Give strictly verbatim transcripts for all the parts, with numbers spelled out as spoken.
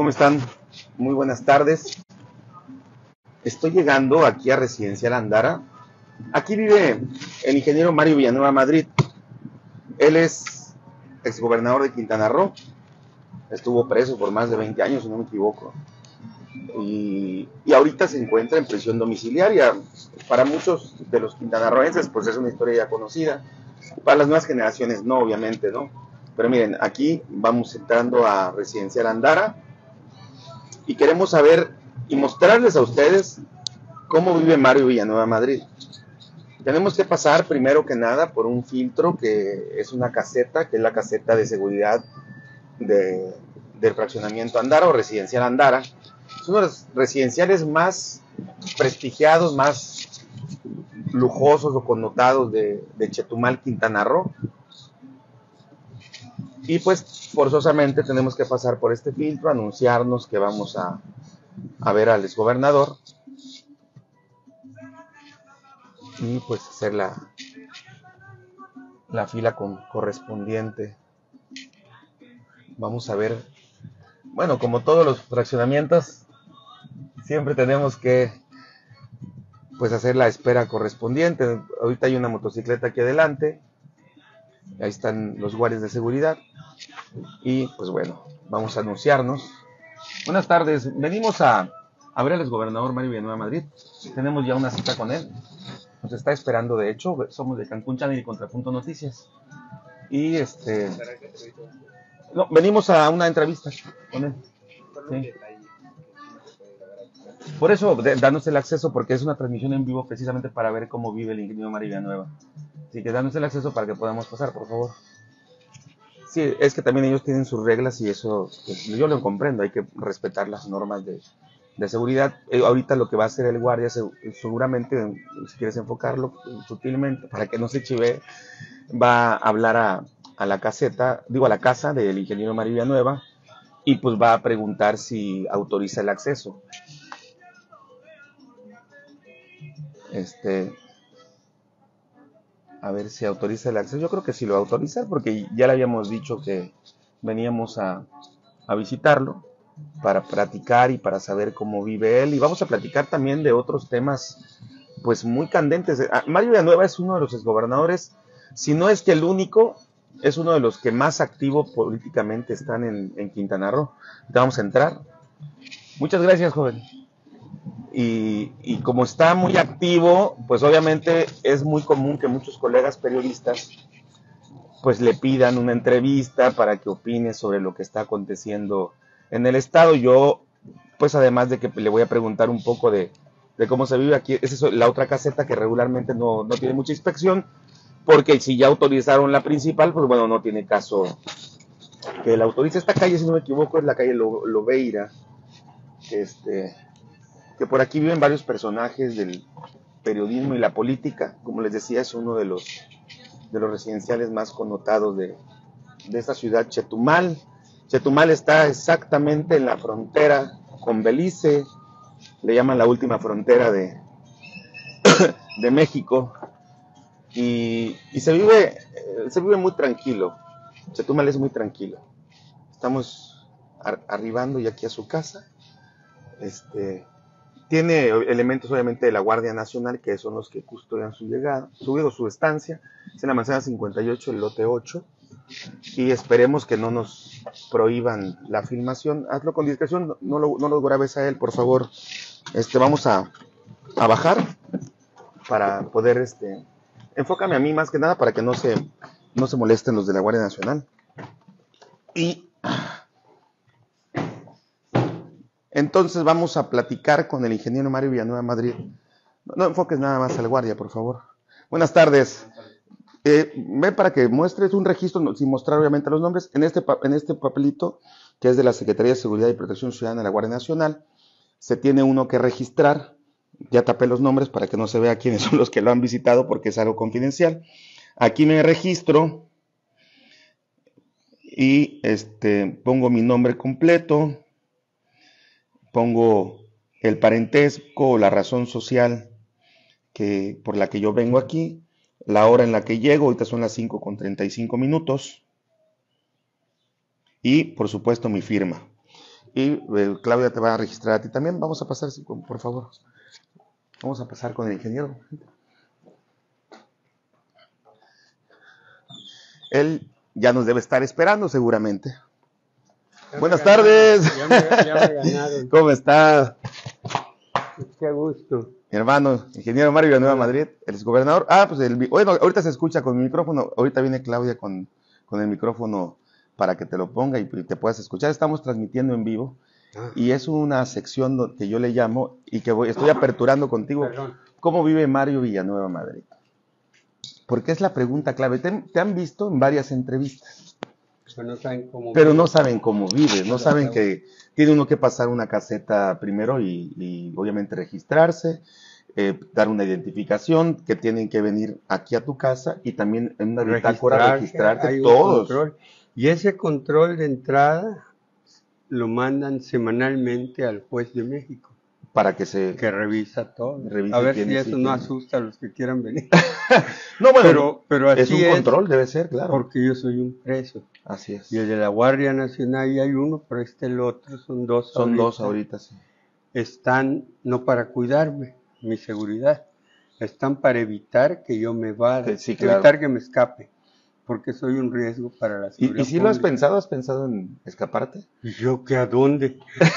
¿Cómo están? Muy buenas tardes. Estoy llegando aquí a Residencial Andara. Aquí vive el ingeniero Mario Villanueva Madrid. Él es exgobernador de Quintana Roo. Estuvo preso por más de veinte años, si no me equivoco. Y, y ahorita se encuentra en prisión domiciliaria. Para muchos de los quintanarroenses, pues es una historia ya conocida. Para las nuevas generaciones no, obviamente, ¿no? Pero miren, aquí vamos entrando a Residencial Andara y queremos saber y mostrarles a ustedes cómo vive Mario Villanueva Madrid. Tenemos que pasar primero que nada por un filtro que es una caseta, que es la caseta de seguridad de, del fraccionamiento Andara o Residencial Andara. Es uno de los residenciales más prestigiados, más lujosos o connotados de, de Chetumal, Quintana Roo. Y pues forzosamente tenemos que pasar por este filtro, anunciarnos que vamos a, a ver al exgobernador y pues hacer la, la fila con, correspondiente. Vamos a ver, bueno, como todos los fraccionamientos, siempre tenemos que pues hacer la espera correspondiente. Ahorita hay una motocicleta aquí adelante, ahí están los guardias de seguridad y pues bueno, vamos a anunciarnos. Buenas tardes, venimos a, a ver al exgobernador Mario Villanueva Madrid. Tenemos ya una cita con él, nos está esperando. De hecho, somos de Cancún Channel y Contrapunto Noticias y este no, venimos a una entrevista con él. Sí. Por eso, danos el acceso, porque es una transmisión en vivo precisamente para ver cómo vive el ingeniero Mario Villanueva. Así que danos el acceso para que podamos pasar, por favor. Sí, es que también ellos tienen sus reglas y eso, pues, yo lo comprendo, hay que respetar las normas de, de seguridad. Eh, ahorita lo que va a hacer el guardia, seguramente, si quieres enfocarlo sutilmente, para que no se chivee, va a hablar a, a la caseta, digo a la casa del ingeniero Mario Villanueva, y pues va a preguntar si autoriza el acceso. Este... A ver si autoriza el acceso. Yo creo que sí lo va a autorizar, porque ya le habíamos dicho que veníamos a, a visitarlo para platicar y para saber cómo vive él. Y vamos a platicar también de otros temas pues muy candentes. Mario Villanueva es uno de los exgobernadores, si no es que el único, es uno de los que más activo políticamente están en, en Quintana Roo. Te vamos a entrar. Muchas gracias, joven. Y, y como está muy activo, pues obviamente es muy común que muchos colegas periodistas pues le pidan una entrevista para que opine sobre lo que está aconteciendo en el estado. Yo, pues además de que le voy a preguntar un poco de, de cómo se vive aquí, esa es la otra caseta que regularmente no, no tiene mucha inspección, porque si ya autorizaron la principal, pues bueno, no tiene caso que la autorice. Esta calle, si no me equivoco, es la calle Lo, Lobeira, este... que por aquí viven varios personajes del periodismo y la política. Como les decía, es uno de los, de los residenciales más connotados de, de esta ciudad, Chetumal. Chetumal está exactamente en la frontera con Belice, le llaman la última frontera de, de México, y, y se vive, se vive muy tranquilo. Chetumal es muy tranquilo. Estamos ar arribando ya aquí a su casa. Este... Tiene elementos obviamente de la Guardia Nacional, que son los que custodian su llegada, su, su estancia. Es en la manzana cincuenta y ocho, el lote ocho. Y esperemos que no nos prohíban la filmación. Hazlo con discreción, no lo, no lo grabes a él, por favor. Este, vamos a, a bajar para poder... Este, enfócame a mí más que nada para que no se, no se molesten los de la Guardia Nacional. Y... entonces vamos a platicar con el ingeniero Mario Villanueva Madrid. No, no enfoques nada más al guardia, por favor. Buenas tardes. Eh, ven para que muestres un registro, sin mostrar obviamente los nombres, en este, en este papelito, que es de la Secretaría de Seguridad y Protección Ciudadana de la Guardia Nacional, se tiene uno que registrar. Ya tapé los nombres para que no se vea quiénes son los que lo han visitado, porque es algo confidencial. Aquí me registro y este, pongo mi nombre completo. Pongo el parentesco o la razón social que, por la que yo vengo aquí, la hora en la que llego, ahorita son las cinco con treinta y cinco minutos, y por supuesto mi firma. Y eh, Claudia te va a registrar a ti también. Vamos a pasar, por favor. Vamos a pasar con el ingeniero. Él ya nos debe estar esperando seguramente. Ya Buenas ganaron, tardes. Ya me, ya me ganaron. ¿Cómo está? Qué gusto. Mi hermano, ingeniero Mario Villanueva Madrid, el exgobernador. Ah, pues el, bueno, ahorita se escucha con mi micrófono. Ahorita viene Claudia con, con el micrófono para que te lo ponga y, y te puedas escuchar. Estamos transmitiendo en vivo. Ah. Y es una sección do- que yo le llamo y que voy, estoy aperturando contigo. Perdón. ¿Cómo vive Mario Villanueva Madrid? Porque es la pregunta clave. Te, te han visto en varias entrevistas, Pero no saben cómo. pero no saben cómo vive, no saben que tiene uno que pasar una caseta primero y, y obviamente registrarse, eh, dar una identificación, que tienen que venir aquí a tu casa y también en una bitácora registrarte hay un todos. control. Y ese control de entrada lo mandan semanalmente al juez de México, Para que se... que revisa todo. Revise A ver quién si es y eso quién no no. asusta a los que quieran venir. No, bueno, pero, pero así es un es, control, debe ser, claro. porque yo soy un preso. Así es. Y el de la Guardia Nacional, y hay uno, pero este el otro, son dos Son ahorita. dos ahorita, sí. Están no para cuidarme, mi seguridad, están para evitar que yo me vaya, Que sí, claro. evitar que me escape, porque soy un riesgo para la seguridad. ¿Y, y si lo has pública. pensado? ¿Has pensado en escaparte? ¿Y yo qué a dónde?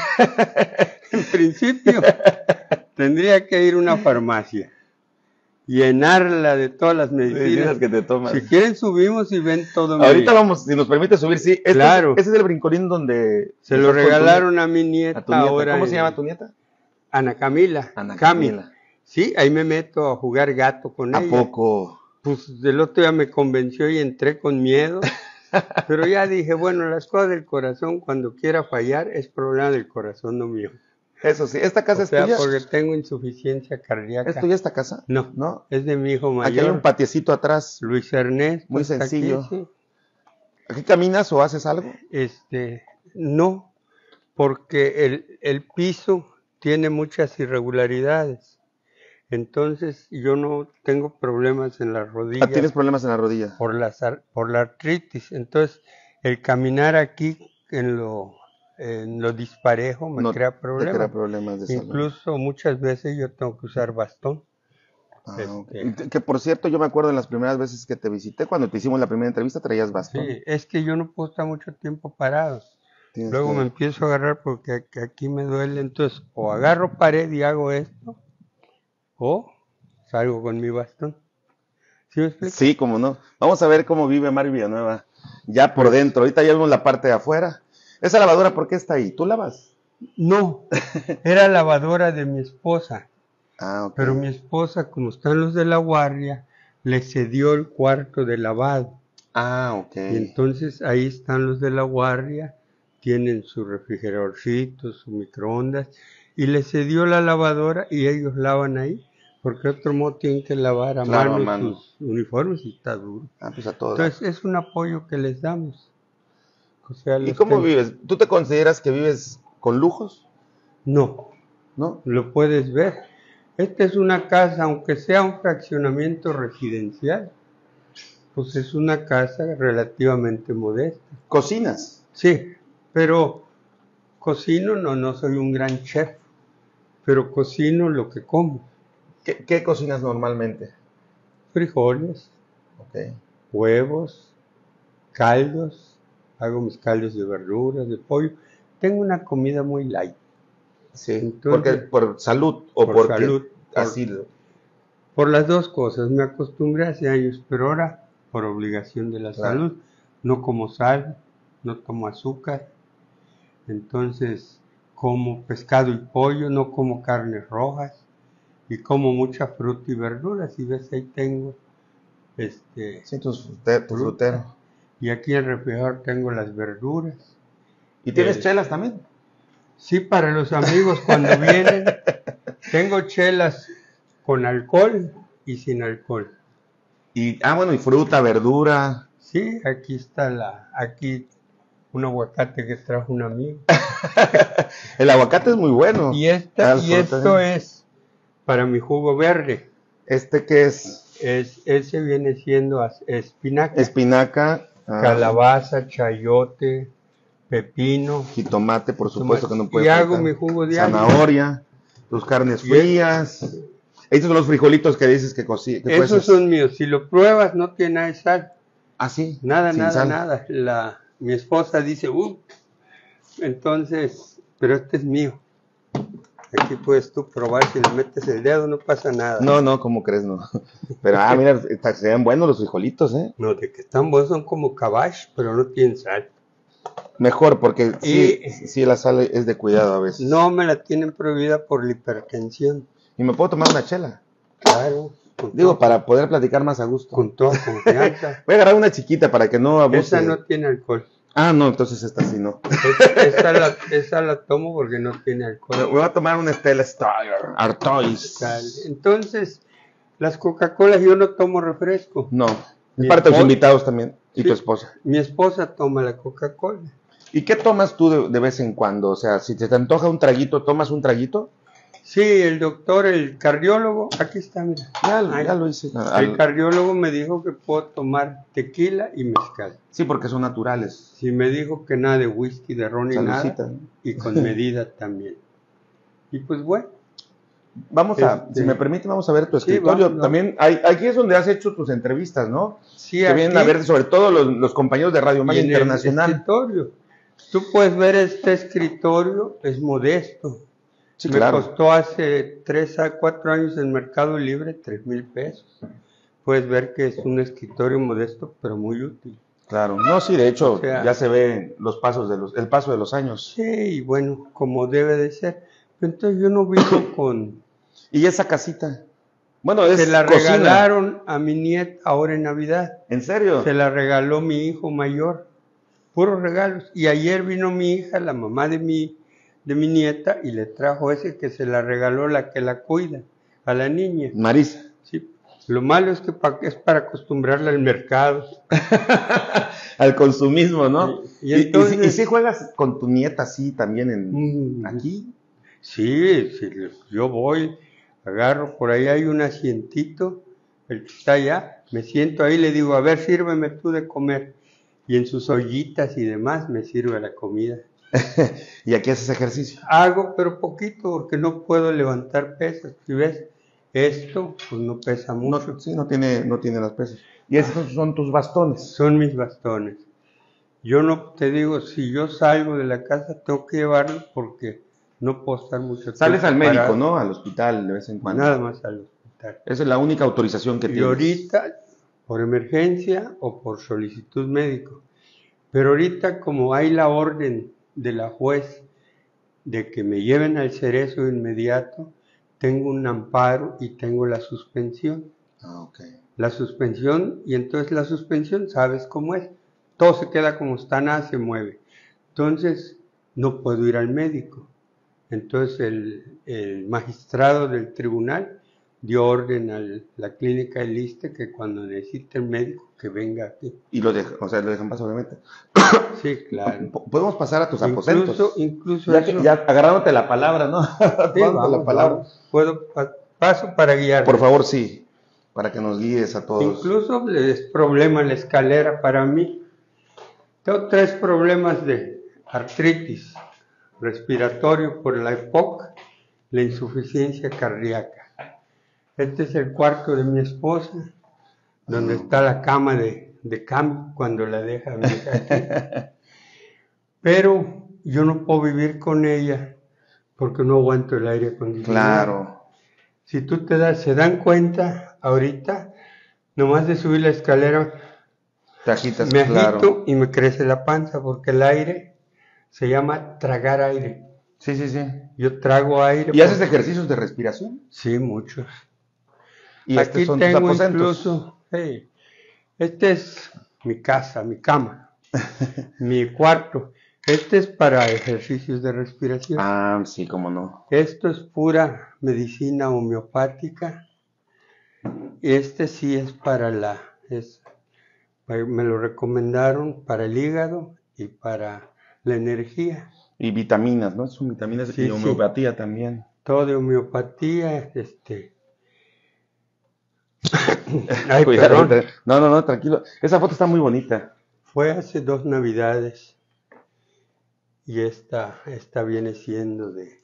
En principio, tendría que ir a una farmacia, llenarla de todas las medicinas. que te tomas. Si quieren subimos y ven todo mi- Ahorita vamos, si nos permite subir, sí. Este Claro. Es, ese es el brincolín donde... Se lo estás con tu regalaron nie- a mi nieta, a tu nieta. ahora. ¿Cómo se en- llama tu nieta? Ana Camila. Ana Cami. Camila. Sí, ahí me meto a jugar gato con ¿A ella. poco? Pues del otro día me convenció y entré con miedo. Pero ya dije, bueno, las cosas del corazón, cuando quiera fallar, es problema del corazón, no mío. Eso sí. ¿Esta casa O es sea, tuya? porque tengo insuficiencia cardíaca. ¿Es tuya esta casa? No, ¿No? es de mi hijo Aquí hay un mayor, patiecito atrás. Luis Ernesto. Muy está aquí, sencillo. sí. ¿Aquí caminas o haces algo? Este, no, porque el, el piso tiene muchas irregularidades. Entonces yo no tengo problemas en las Ah, rodillas tienes problemas en la rodilla. por, las ar- por la artritis. Entonces el caminar aquí en lo, en lo disparejo me No crea te problemas. crea problemas de salud. Incluso muchas veces yo tengo que usar bastón. Ah, este- ok. Que por cierto, yo me acuerdo en las primeras veces que te visité, cuando te hicimos la primera entrevista, traías bastón. Sí, es que yo no puedo estar mucho tiempo parado. Tienes Luego que- me empiezo a agarrar porque aquí- aquí me duele. Entonces o agarro pared y hago esto, o salgo con mi bastón. ¿Sí me explico? Sí, como no. Vamos a ver cómo vive Mario Villanueva. Ya por Pues- dentro. Ahorita ya vemos la parte de afuera. Esa lavadora, ¿por qué está ahí? ¿Tú lavas? No, era lavadora de mi esposa. Ah, ok. Pero mi esposa, como están los de la guardia, le cedió el cuarto de lavado. Ah, ok. Y entonces ahí están los de la guardia, tienen su refrigeradorcito, su microondas, y le cedió la lavadora y ellos lavan ahí, porque de otro modo tienen que lavar a Claro, mano, a mano. sus uniformes y está duro. Ah, pues a todos. Entonces es un apoyo que les damos. O sea, ¿Y los cómo que- vives? ¿Tú te consideras que vives con lujos? No, ¿No? lo puedes ver. Esta es una casa, aunque sea un fraccionamiento residencial, pues es una casa relativamente modesta. ¿Cocinas? Sí, pero cocino, no, no soy un gran chef, pero cocino lo que como. ¿Qué, qué cocinas normalmente? Frijoles, Ok. huevos, caldos, hago mis caldos de verduras, de pollo. Tengo una comida muy light. Sí. Entonces- porque ¿Por salud o Por porque salud, por- así lo- Por las dos cosas, me acostumbré hace años, pero ahora por obligación de la Claro. salud. No como sal, no tomo azúcar, entonces como pescado y pollo, no como carnes rojas y como mucha fruta y verduras. Y ves, ahí tengo este, Sí, tu, frute- tu Fruta. frutero. y aquí en el refrigerador tengo las verduras. ¿Y tienes Eh, chelas también? Sí, para los amigos cuando vienen, tengo chelas con alcohol y sin alcohol. Y, ah, bueno, y fruta, verdura. Sí, aquí está la, aquí un aguacate que trajo un amigo. El aguacate es muy bueno. Y esta, Ah, y fruta, esto ¿eh? es para mi jugo verde. Este que es Es, ese viene siendo as- espinaca, espinaca, ah, calabaza, chayote, pepino, jitomate, por supuesto que no puede y hago faltar. mi jugo diario. Zanahoria, tus carnes frías. Estos son los frijolitos que dices que cocinas. Esos son míos. Si lo pruebas, no tiene nada de sal. Ah, sí. Nada, sin nada, sal. nada. La, mi esposa dice, uh, entonces, pero este es mío. Aquí puedes tú probar, si le metes el dedo no pasa nada. No, no, ¿cómo crees? No. Pero, ah, mira, se ven buenos los frijolitos, ¿eh? No, de que están buenos son como cabash, pero no tienen sal. Mejor, porque sí, Y- sí la sal es de cuidado a veces. No me la tienen prohibida por la hipertensión. Y me puedo tomar una chela. Claro. Con Digo, todo- para poder platicar más a gusto. Con toda confianza. Voy a agarrar una chiquita para que no abuse. Esa no tiene alcohol. Ah, no, entonces esta sí no. Es- esa, la, esa la tomo porque no tiene alcohol. Me voy a tomar una Stella Starr, Artois. Tal. Entonces, las Coca-Colas yo no tomo refresco. No, es Mi para tus esposa- invitados también. Y Sí. tu esposa. Mi esposa toma la Coca-Cola. ¿Y qué tomas tú de, de vez en cuando? O sea, si te, te antoja un traguito, ¿tomas un traguito? Sí, el doctor, el cardiólogo, aquí está, mira. Ya, Ahí. ya lo hice. El Al- cardiólogo me dijo que puedo tomar tequila y mezcal. sí, porque son naturales. Sí, me dijo que nada de whisky, de ron y Salucita, nada. ¿no? Y con medida también. Y pues bueno, Vamos a, Este- si me permite, vamos a ver tu Sí, escritorio. vamos, También, hay, aquí es donde has hecho tus entrevistas, ¿no? sí, Que vienen a aquí ver sobre todo los, los compañeros de Radio y Maya en el Internacional. escritorio. Tú puedes ver este escritorio, es modesto. Sí, Me claro. costó hace tres a cuatro años en Mercado Libre tres mil pesos. Puedes ver que es un escritorio modesto, pero muy útil. Claro. No, sí, de hecho, O sea- ya se ve los pasos de los, el paso de los años. Sí, y bueno, como debe de ser. Pero entonces yo no vivo con... ¿Y esa casita? Bueno, es Se la cocina. regalaron a mi nieta ahora en Navidad. ¿En serio? Se la regaló mi hijo mayor. Puros regalos. Y ayer vino mi hija, la mamá de mi, de mi nieta, y le trajo ese que se la regaló la que la cuida, a la niña. Marisa. Sí. Lo malo es que pa- es para acostumbrarla al mercado. Al consumismo, ¿no? Y- y Y, y si- entonces- y si juegas con tu nieta así también en Mm, aquí. Sí, sí, yo voy, agarro, por ahí hay un asientito, el que está allá, me siento ahí, le digo, a ver, sírveme tú de comer. Y en sus ollitas y demás me sirve la comida. Y aquí haces ejercicio. Hago, pero poquito, porque no puedo levantar pesas. Si ves, esto, pues no pesa mucho. No, sí, no tiene, no tiene las pesas. Y esos son tus bastones. Son mis bastones. Yo no, te digo, si yo salgo de la casa, tengo que llevarlos porque no puedo estar mucho tiempo. Sales al médico, parado. ¿no? Al hospital de vez en cuando. Nada más al hospital. Esa es la única autorización que Y tienes. ahorita, por emergencia o por solicitud médico. Pero ahorita, como hay la orden de la juez de que me lleven al cerezo de inmediato, tengo un amparo y tengo la suspensión. Ah, ok. La suspensión, y entonces la suspensión, ¿sabes cómo es? Todo se queda como está, nada se mueve. Entonces, no puedo ir al médico. Entonces, el, el magistrado del tribunal dio orden a la clínica del ISSSTE que cuando necesite el médico, que venga aquí. Y lo dejan, o sea, lo dejan pasar, obviamente. Sí, claro. P- Podemos pasar a tus Incluso, aposentos. incluso Ya, que- eso- ya agarrándote la palabra, ¿no? Sí, Agarrándote vamos, la palabra. vamos. Puedo, pa- paso para guiar. Por favor, sí. Para que nos guíes a todos. Incluso es problema la escalera para mí. Tengo tres problemas de artritis respiratorio por la E P O C, la insuficiencia cardíaca. Este es el cuarto de mi esposa, donde está la cama de, de cambio cuando la deja mi hija aquí. Pero yo no puedo vivir con ella porque no aguanto el aire acondicionado. Claro. Si tú te das, se dan cuenta ahorita, nomás de subir la escalera, Te agitas, me claro. agito y me crece la panza porque el aire se llama tragar aire. Sí, sí, sí. Yo trago aire. ¿Y haces por- ejercicios de respiración? Sí, muchos. Y Aquí estos son tus tengo aposentos. incluso, sí, este es mi casa, mi cama, mi cuarto. Este es para ejercicios de respiración. Ah, sí, cómo no. Esto es pura medicina homeopática. Este sí es para la, es, me lo recomendaron para el hígado y para la energía. Y vitaminas, ¿no? Son vitaminas Sí, y sí. homeopatía también. Todo de homeopatía, este. Ay, Cuidado. perdón. No, no, no, tranquilo. Esa foto está muy bonita. Fue hace dos navidades. y esta, esta viene siendo de,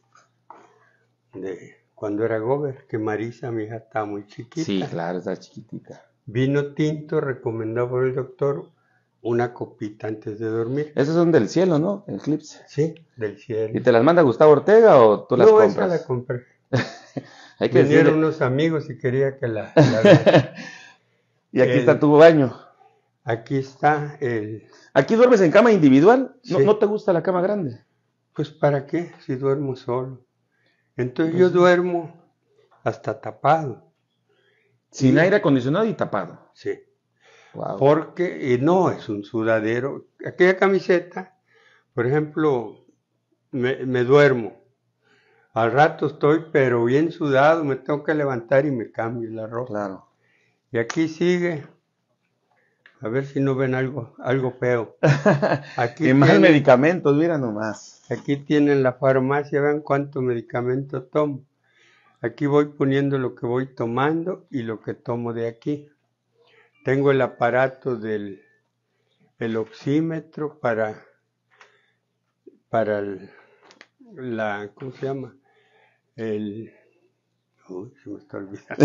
de cuando era gober, que Marisa, mi hija, estaba muy chiquita. Sí, claro, está chiquitita. Vino tinto recomendado por el doctor, una copita antes de dormir. Esos son del cielo, ¿no? Eclipse. Sí, del cielo. ¿Y te las manda Gustavo Ortega o tú las no, compras? No, esa la compré. Hay que Vinieron decirle... unos amigos y quería que la... la y aquí el, está tu baño. Aquí está el... ¿Aquí duermes en cama individual? ¿No, sí. ¿no te gusta la cama grande? Pues ¿para qué? Si duermo solo. Entonces pues yo sí. duermo hasta tapado. Sin y, aire acondicionado y tapado. Sí. Wow. Porque y no, es un sudadero. Aquella camiseta, por ejemplo, me, me duermo. Al rato estoy, pero bien sudado, me tengo que levantar y me cambio la ropa. Claro. Y aquí sigue, a ver si no ven algo, algo feo. Aquí y más tienen, medicamentos, mira nomás. Aquí tienen la farmacia, vean cuánto medicamento tomo. Aquí voy poniendo lo que voy tomando y lo que tomo de aquí. Tengo el aparato del el oxímetro para, para el, la, ¿cómo se llama? El, uy, se me está olvidando.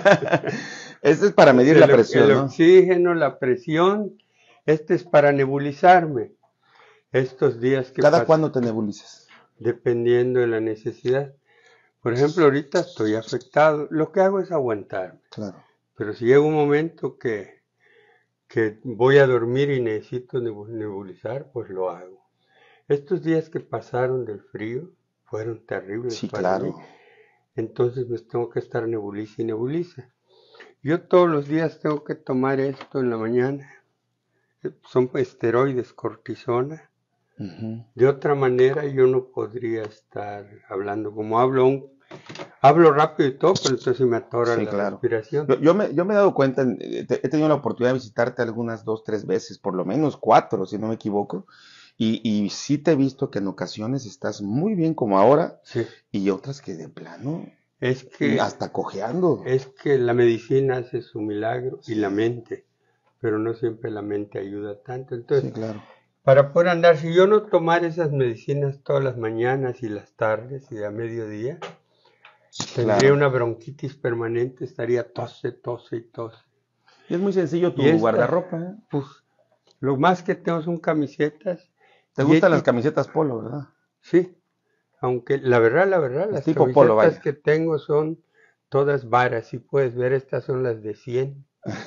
Este es para medir el, la presión, el ¿no? oxígeno, la presión. Este es para nebulizarme. Estos días que ¿Cada cuándo te nebulizas? Dependiendo de la necesidad. Por ejemplo, ahorita estoy afectado. Lo que hago es aguantarme. Claro. Pero si llega un momento que, que voy a dormir y necesito nebulizar, pues lo hago. Estos días que pasaron del frío fueron terribles. Sí, para claro. mí. Entonces me tengo que estar nebuliza y nebuliza. Yo todos los días tengo que tomar esto en la mañana. Son esteroides, cortisona. Uh-huh. De otra manera yo no podría estar hablando. Como hablo, un, hablo rápido y todo, pero entonces me atora sí, la claro. respiración. Yo, yo, me, yo me he dado cuenta, he tenido la oportunidad de visitarte algunas dos, tres veces, por lo menos cuatro, si no me equivoco. Y, y sí te he visto que en ocasiones estás muy bien como ahora, sí. Y otras que de plano, es que, hasta cojeando. Es que la medicina hace su milagro sí. Y la mente, pero no siempre la mente ayuda tanto. Entonces, sí, claro. Para poder andar, si yo no tomara esas medicinas todas las mañanas y las tardes y a mediodía, tendría claro. una bronquitis permanente, estaría tose, tose y tose. Y es muy sencillo tu esta, guardarropa, ¿eh? Pues, lo más que tengo son camisetas. ¿Te gustan las camisetas polo, verdad? Sí, aunque la verdad, la verdad, las tipo camisetas polo, vaya. que tengo son todas varas. Si puedes ver, estas son las de cien.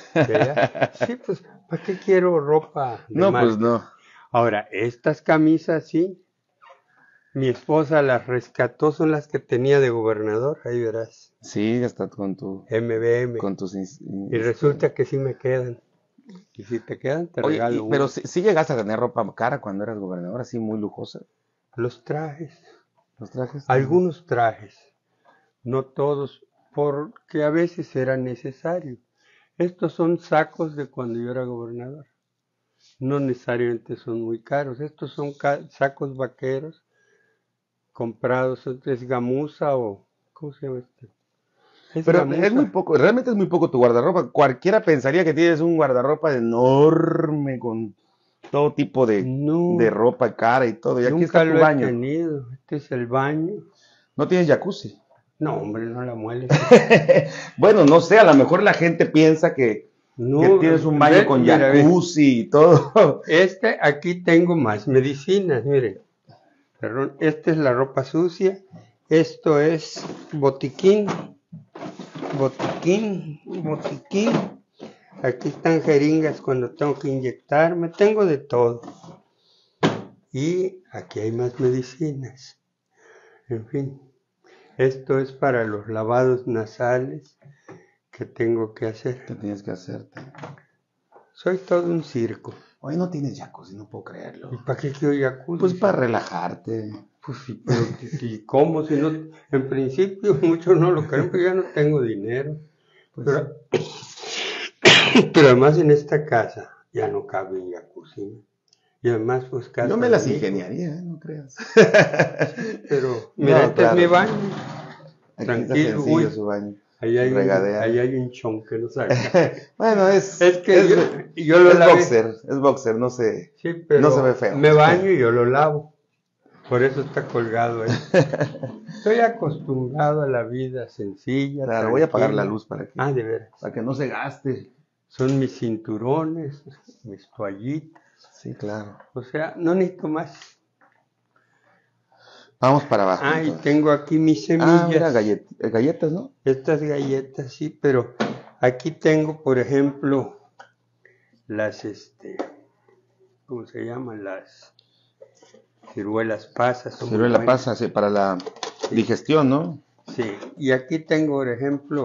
Sí, pues, ¿para qué quiero ropa de No, marca? pues no. Ahora, estas camisas, sí, mi esposa las rescató, son las que tenía de gobernador, ahí verás. Sí, hasta con tu... M B M. Con tus... Y resulta que sí me quedan. Y si te quedan, te Oye, regalo y, Pero si, si llegaste a tener ropa cara cuando eras gobernador, así muy lujosa. Los trajes. Los trajes. Algunos trajes. No todos, porque a veces era necesario. Estos son sacos de cuando yo era gobernador. No necesariamente son muy caros. Estos son sacos vaqueros comprados. Es gamuza o... ¿Cómo se llama este? Es Pero gamuza. Es muy poco, realmente es muy poco tu guardarropa. Cualquiera pensaría que tienes un guardarropa enorme con todo tipo de, no, de ropa cara y todo. Y aquí nunca está tu lo baño. He tenido. Este es el baño. ¿No tienes jacuzzi? No, hombre, no la mueles. Bueno, no sé, a lo mejor la gente piensa que, no, que tienes un baño ve, con mira, jacuzzi ve. Y todo. Este, aquí tengo más medicinas, miren. Perdón, esta es la ropa sucia. Esto es botiquín. Botiquín, botiquín. Aquí están jeringas cuando tengo que inyectarme. Tengo de todo. Y aquí hay más medicinas. En fin. Esto es para los lavados nasales que tengo que hacer. ¿Qué tienes que hacerte? Soy todo un circo. Hoy no tienes jacuzzi, no puedo creerlo. ¿Y para qué quiero jacuzzi? Pues para relajarte. Pues sí, pero ¿y cómo? Si no, en principio muchos no lo creen, pero ya no tengo dinero. Pues pero, sí. Pero además en esta casa ya no cabe un jacuzzi. Y además pues casa. Yo me las ingeniaría, ¿eh? No creas. Sí, pero mira, no, este claro. Es mi baño. Aquí tranquilo, está uy, su baño. Ahí hay, un, ahí hay un chon que no sabe. Bueno, es, es que es, yo, yo lo es lavé. boxer, es boxer, no se, sí, pero no se ve feo. Me baño y yo lo lavo. Por eso está colgado ahí. Estoy acostumbrado a la vida sencilla. Claro, voy a apagar la luz para que, ah, de veras. para que no se gaste. Son mis cinturones, mis toallitas. Sí, claro. O sea, no necesito más. Vamos para abajo. Ah, entonces. y tengo aquí mis semillas. Ah, mira, gallet galletas, ¿no? Estas galletas, sí, pero aquí tengo, por ejemplo, las, este, ¿cómo se llaman? Las ciruelas pasas. Ciruela pasa, sí, para la sí. digestión, ¿no? Sí, y aquí tengo, por ejemplo,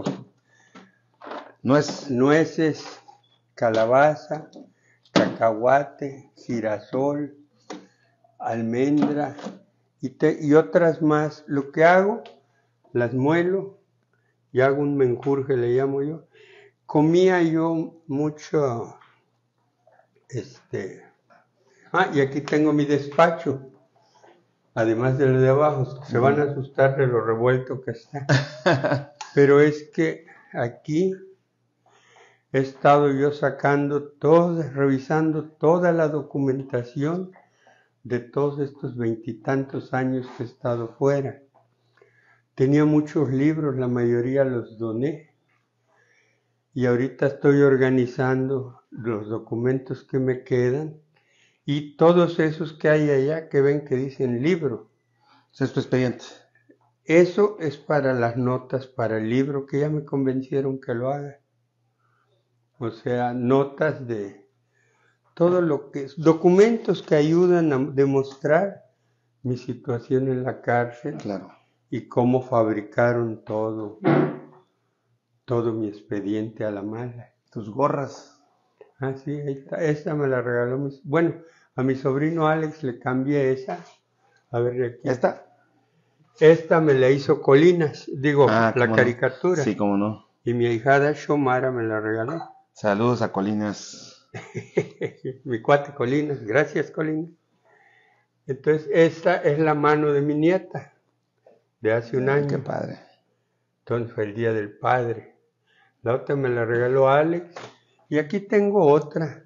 Nuez. nueces, calabaza, cacahuate, girasol, almendra y, te, y otras más. Lo que hago, las muelo y hago un menjurje, le llamo yo. Comía yo mucho, este, ah, y aquí tengo mi despacho, además de lo de abajo, se van a asustar de lo revuelto que está. Pero es que aquí he estado yo sacando todo, revisando toda la documentación de todos estos veintitantos años que he estado fuera. Tenía muchos libros, la mayoría los doné. Y ahorita estoy organizando los documentos que me quedan y todos esos que hay allá que ven que dicen libro. Ese es tu expediente. Eso es para las notas para el libro que ya me convencieron que lo haga. O sea, notas de todo lo que es, documentos que ayudan a demostrar mi situación en la cárcel. Claro. Y cómo fabricaron todo, todo mi expediente a la mala. Tus gorras. Ah, sí, ahí está. Esta me la regaló mi, bueno, a mi sobrino Alex le cambié esa. A ver, aquí. ¿Esta? Esta me la hizo Colinas, digo, ah, la caricatura. No. Sí, cómo no. Y mi ahijada Xomara me la regaló. Saludos a Colinas. Mi cuate Colinas, gracias Colinas. Entonces, esta es la mano de mi nieta, de hace un Ay, año. qué padre. Entonces fue el Día del Padre. La otra me la regaló Alex. Y aquí tengo otra.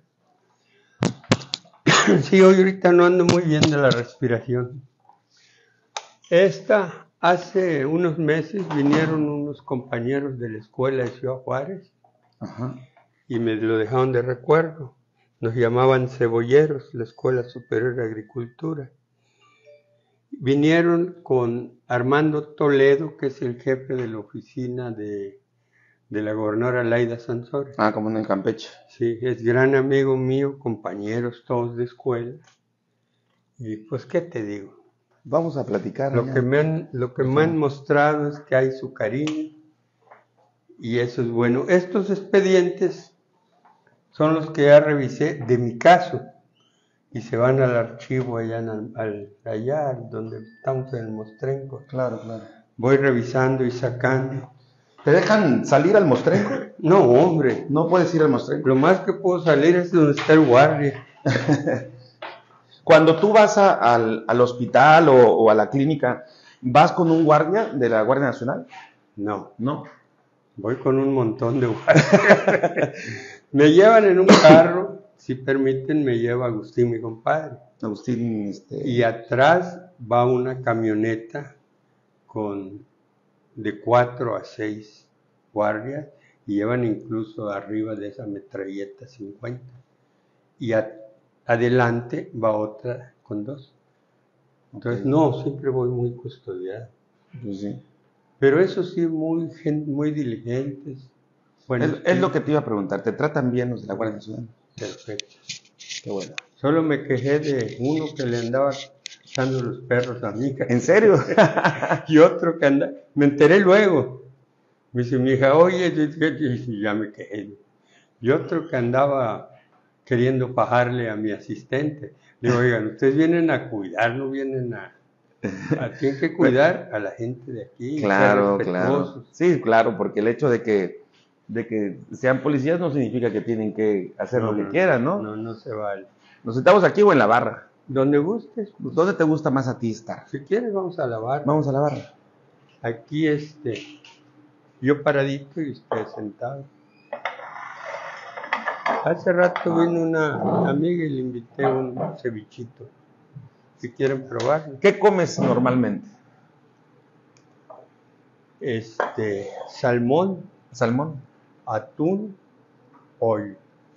Sí, hoy ahorita no ando muy bien de la respiración. Esta, hace unos meses vinieron unos compañeros de la escuela de Ciudad Juárez. Ajá. Y me lo dejaron de recuerdo. Nos llamaban cebolleros, la Escuela Superior de Agricultura. Vinieron con Armando Toledo, que es el jefe de la oficina de, de la gobernadora Laida Sansores. Ah, como en Campeche. Sí, es gran amigo mío, compañeros todos de escuela. Y pues, ¿qué te digo? Vamos a platicar. Lo que, me han, lo que me han mostrado es que hay su cariño. Y eso es bueno. Estos expedientes son los que ya revisé de mi caso. Y se van al archivo allá, en, al, allá donde estamos en el Mostrenco. Claro, claro. Voy revisando y sacando. ¿Te dejan salir al Mostrenco? No, hombre. No puedes ir al Mostrenco. Lo más que puedo salir es donde está el guardia. Cuando tú vas a, al, al hospital o, o a la clínica, ¿vas con un guardia de la Guardia Nacional? No. No. Voy con un montón de guardias. Me llevan en un carro. Si permiten, me lleva Agustín, mi compadre. Agustín, este... Y atrás va una camioneta con de cuatro a seis guardias y llevan incluso arriba de esa metralleta cincuenta. Y a, adelante va otra con dos. Entonces, okay. No, siempre voy muy custodiado. Pues sí. Pero eso sí, muy, muy diligentes. Bueno, es, sí. es lo que te iba a preguntar. ¿Te tratan bien los de la Guardia Nacional? Perfecto. Qué bueno. Solo me quejé de uno que le andaba echando los perros a mí. ¿En serio? Y otro que anda, me enteré luego. Me dice mi hija, oye, y ya me quejé. Y otro que andaba queriendo fajarle a mi asistente. Le digo, oigan, ustedes vienen a cuidar, no vienen a... a tienen que cuidar a la gente de aquí. Claro, claro. Sí, claro, porque el hecho de que de que sean policías no significa que tienen que hacer no, lo que no, quieran, ¿no? No, no se vale. ¿Nos sentamos aquí o en la barra? Donde gustes. ¿Dónde te gusta más a ti estar? Si quieres, vamos a la barra. Vamos a la barra. Aquí, este, yo paradito y usted sentado. Hace rato vino una amiga y le invité un cevichito. si quieren probarlo. ¿Qué comes normalmente? Este, salmón, ¿Salmón? atún, pollo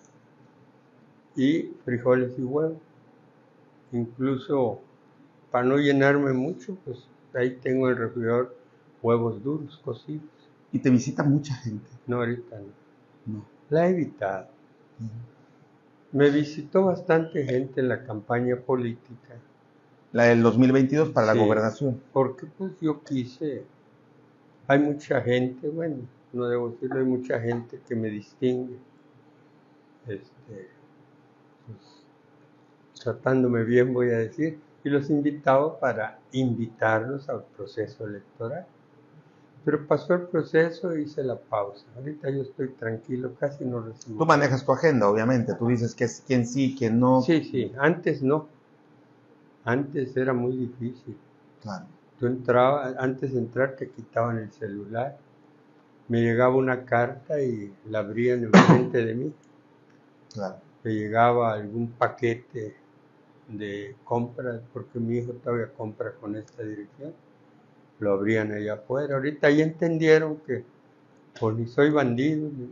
y frijoles y huevos. Incluso para no llenarme mucho, pues ahí tengo en el refrigerador huevos duros, cocidos. ¿Y te visita mucha gente? No, ahorita no. No. La he evitado. Uh-huh. Me visitó bastante gente en la campaña política. La del dos mil veintidós para Sí, la gobernación. Porque pues yo quise, hay mucha gente, bueno, no debo decirlo, hay mucha gente que me distingue, este, pues, tratándome bien voy a decir, y los invitaba para invitarlos al proceso electoral. Pero pasó el proceso y hice la pausa. Ahorita yo estoy tranquilo, casi no recibo. Tú manejas tu agenda, obviamente. Tú dices que es quién sí, quién no. Sí, sí. Antes no. Antes era muy difícil. Claro. Tú entrabas, antes de entrar te quitaban el celular. Me llegaba una carta y la abrían enfrente de mí. Claro. Me llegaba algún paquete de compras, porque mi hijo todavía compra con esta dirección. Lo abrían allá afuera. Ahorita ya entendieron que pues ni soy bandido, ni,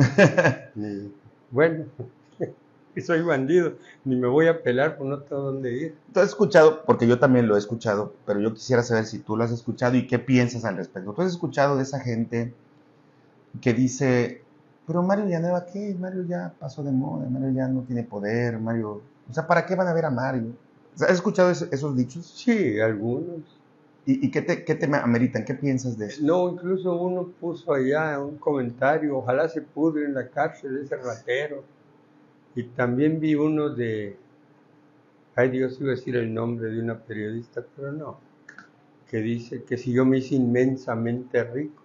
ni bueno, ni soy bandido, ni me voy a pelar, pues no tengo dónde ir. Tú has escuchado, porque yo también lo he escuchado, pero yo quisiera saber si tú lo has escuchado y qué piensas al respecto. Tú has escuchado de esa gente que dice, pero Mario Villanueva, ¿qué? Mario ya pasó de moda, Mario ya no tiene poder, Mario, o sea, ¿para qué van a ver a Mario? ¿Has escuchado esos, esos dichos? Sí, algunos. ¿Y, y qué, te, qué te ameritan? ¿Qué piensas de eso? No, incluso uno puso allá un comentario, ojalá se pudre en la cárcel ese ratero. Y también vi uno de, ay Dios, iba a decir el nombre de una periodista, pero no, que dice que si yo me hice inmensamente rico,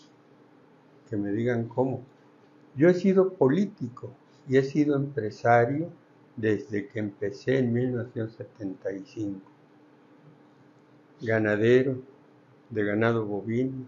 que me digan cómo. Yo he sido político y he sido empresario desde que empecé en mil novecientos setenta y cinco. Ganadero, de ganado bovino,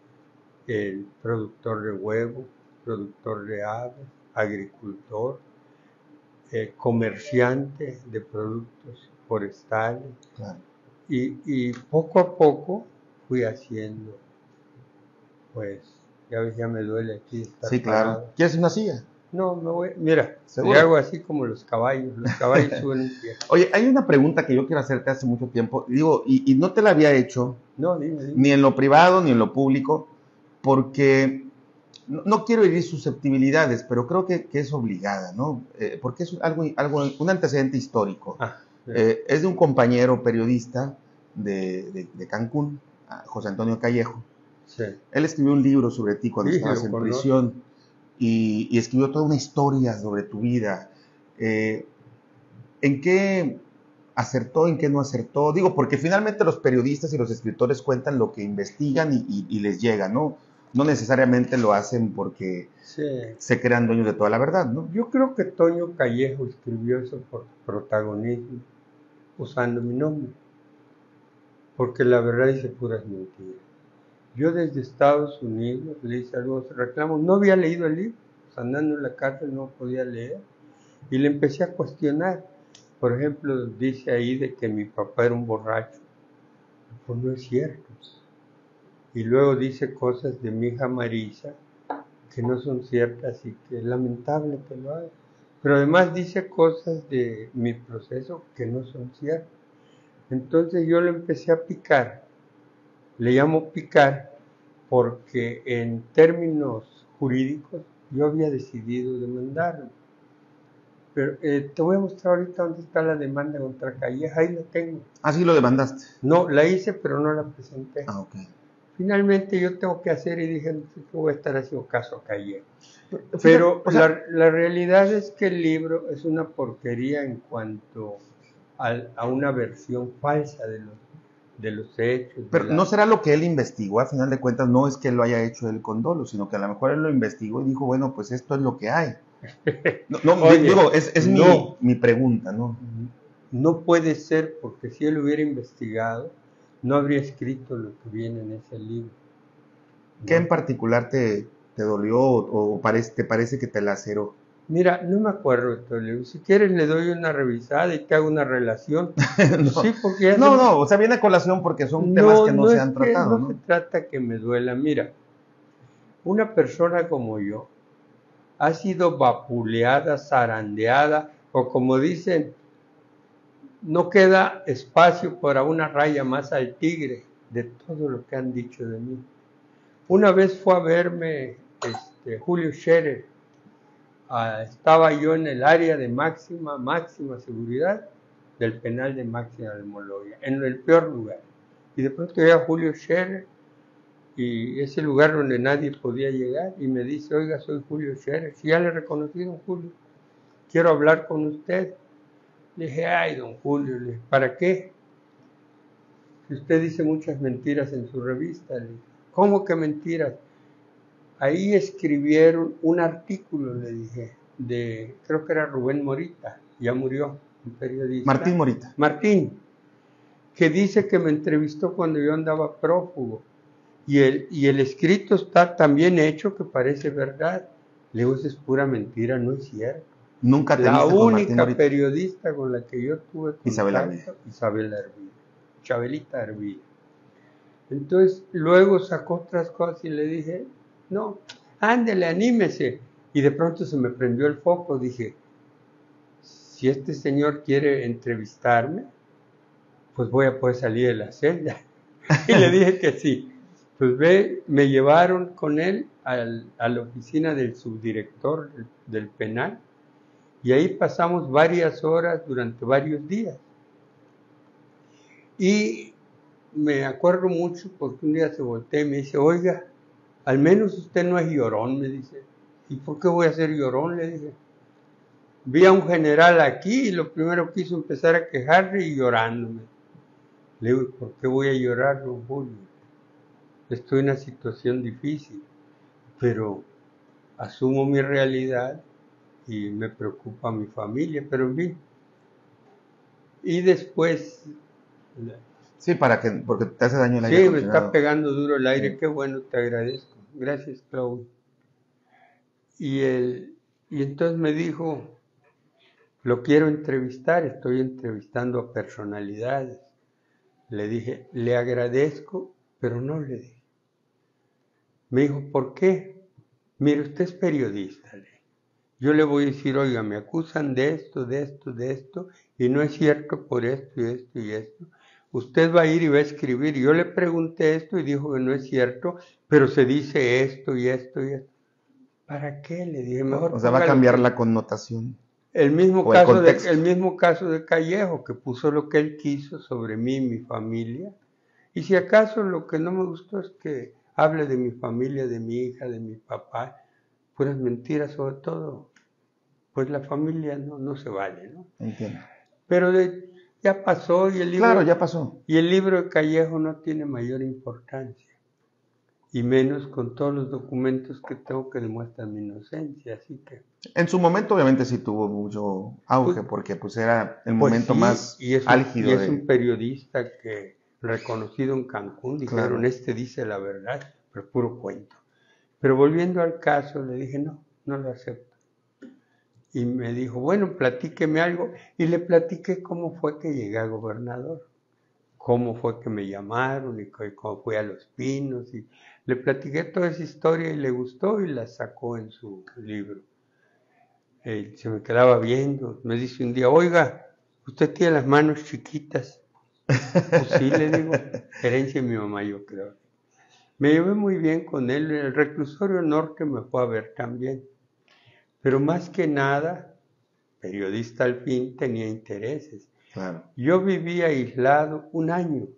el productor de huevos, productor de aves, agricultor, eh, comerciante de productos forestales. Claro. Y, y poco a poco fui haciendo, pues, ya ves, ya me duele aquí estar Sí, claro. parado. ¿Quieres una silla? No, me voy, mira, ¿Seguro? le hago así como los caballos, los caballos suben un pie. Oye, hay una pregunta que yo quiero hacerte hace mucho tiempo, digo, y, y no te la había hecho, No, dime, dime. ni en lo privado ni en lo público, porque no, no quiero herir susceptibilidades, pero creo que, que es obligada, ¿no? Eh, porque es algo, algo, un antecedente histórico. Ah, sí. Eh, es de un compañero periodista de, de, de Cancún, José Antonio Callejo. Sí. Él escribió un libro sobre ti cuando Sí, estabas lo en conozco. prisión y, y escribió toda una historia sobre tu vida. Eh, ¿En qué acertó, en qué no acertó? Digo, porque finalmente los periodistas y los escritores cuentan lo que investigan y, y, y les llega, ¿no? No necesariamente lo hacen porque Sí. se crean dueños de toda la verdad, ¿no? Yo creo que Toño Callejo escribió eso por protagonismo, usando mi nombre, porque la verdad dice puras mentiras. Yo desde Estados Unidos le hice algunos reclamos, no había leído el libro, pues andando en la cárcel no podía leer, y le empecé a cuestionar. Por ejemplo, dice ahí de que mi papá era un borracho, pues no es cierto. Y luego dice cosas de mi hija Marisa que no son ciertas y que es lamentable que lo haga. Pero además dice cosas de mi proceso que no son ciertas. Entonces yo le empecé a picar, le llamo picar porque en términos jurídicos yo había decidido demandarlo. Pero eh, te voy a mostrar ahorita dónde está la demanda contra Calleja, ahí la tengo. Ah, sí lo demandaste. No, la hice pero no la presenté. Ah, ok. Finalmente yo tengo que hacer y dije, no sé qué voy a estar haciendo caso a Calleja. Pero o sea, la, la realidad es que el libro es una porquería en cuanto a, a una versión falsa de los, de los hechos. Pero de la... no será lo que él investigó, a final de cuentas no es que él lo haya hecho él con dolo, sino que a lo mejor él lo investigó y dijo, bueno, pues esto es lo que hay. No, no Oye, digo, es, es no, mi, mi pregunta, ¿no? No puede ser, porque si él hubiera investigado, no habría escrito lo que viene en ese libro. ¿No? ¿Qué en particular te, te dolió o, o parece, te parece que te laceró? Mira, no me acuerdo, Toledo. Si quieres le doy una revisada y te hago una relación. no, Sí, porque ya no, se... no, o sea, viene a colación porque son no, temas que no, no se es han que, tratado, no se ¿no? trata que me duela. Mira, una persona como yo ha sido vapuleada, zarandeada, o como dicen, no queda espacio para una raya más al tigre de todo lo que han dicho de mí. Una vez fue a verme este, Julio Scherer. Ah, estaba yo en el área de máxima, máxima seguridad del penal de Máxima de Moloya, en el peor lugar. Y de pronto llega Julio Scherer, y ese lugar donde nadie podía llegar, y me dice, oiga, soy Julio Scherer. Si ya le reconocí, don Julio, quiero hablar con usted. Le dije, ay, don Julio, le dije, ¿para qué? Si usted dice muchas mentiras en su revista. Le dije, ¿cómo que mentiras? Ahí escribieron un artículo, le dije, de, creo que era Rubén Morita, ya murió, un periodista. Martín Morita. Martín, que dice que me entrevistó cuando yo andaba prófugo. Y el, y el escrito está tan bien hecho que parece verdad. Le digo, eso es pura mentira, no es cierto. Nunca te La viste con Martín única Morita. periodista con la que yo tuve contacto, Isabel Arvide. Isabel Arvide, Chabelita Arvide. Entonces, luego sacó otras cosas y le dije, no, ándele, anímese. Y de pronto se me prendió el foco, dije, si este señor quiere entrevistarme, pues voy a poder salir de la celda. Y le dije que sí. Pues ve, me llevaron con él al, a la oficina del subdirector del, del penal, y ahí pasamos varias horas durante varios días. Y me acuerdo mucho porque un día se voltea y me dice, oiga, al menos usted no es llorón, me dice. ¿Y por qué voy a ser llorón? Le dije. Vi a un general aquí y lo primero que hizo empezar a quejarse y llorándome. Le digo, ¿por qué voy a llorar, don Julio? Estoy en una situación difícil, pero asumo mi realidad y me preocupa mi familia, pero en fin. Y después... Sí, para que, porque te hace daño el aire Sí, me acondicionado. está pegando duro el aire, Sí. qué bueno, te agradezco. Gracias, Claudio. Y, el, y entonces me dijo, lo quiero entrevistar, estoy entrevistando a personalidades. Le dije, le agradezco, pero no le dije. Me dijo, ¿por qué? Mire, usted es periodista. Le. Yo le voy a decir, oiga, me acusan de esto, de esto, de esto, y no es cierto por esto y esto y esto. Usted va a ir y va a escribir. Yo le pregunté esto y dijo que no es cierto, pero se dice esto y esto y esto. ¿Para qué? Le dije, mejor O sea, va a cambiar que... la connotación. El mismo, o el caso de, contexto. el mismo caso de Callejo, que puso lo que él quiso sobre mí y mi familia. Y si acaso lo que no me gustó es que hable de mi familia, de mi hija, de mi papá, puras mentiras sobre todo. Pues la familia no, no se vale, ¿no? Entiendo. Pero de, ya pasó y el libro... Claro, ya pasó. Y el libro de Callejo no tiene mayor importancia. Y menos con todos los documentos que tengo que demuestran mi inocencia, así que... En su momento obviamente sí tuvo mucho auge, Pues, porque pues era el pues momento sí, más y es un, álgido y es de... un periodista que reconocido en Cancún, dijeron, Claro. este dice la verdad, pero es puro cuento. Pero volviendo al caso, le dije, no, no lo acepto. Y me dijo, bueno, platíqueme algo. Y le platiqué cómo fue que llegué a gobernador, cómo fue que me llamaron y cómo fui a Los Pinos. Y le platiqué toda esa historia y le gustó y la sacó en su libro. Eh, se me quedaba viendo, me dice un día, oiga, usted tiene las manos chiquitas. Pues sí, le digo, herencia de mi mamá, yo creo. Me llevé muy bien con él, en el reclusorio norte me fue a ver también. Pero más que nada, periodista al fin, tenía intereses. Claro. Yo vivía aislado un año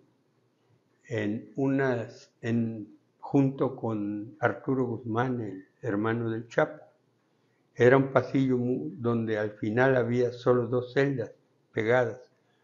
en unas, en, junto con Arturo Guzmán, el hermano del Chapo. Era un pasillo muy, donde al final había solo dos celdas pegadas.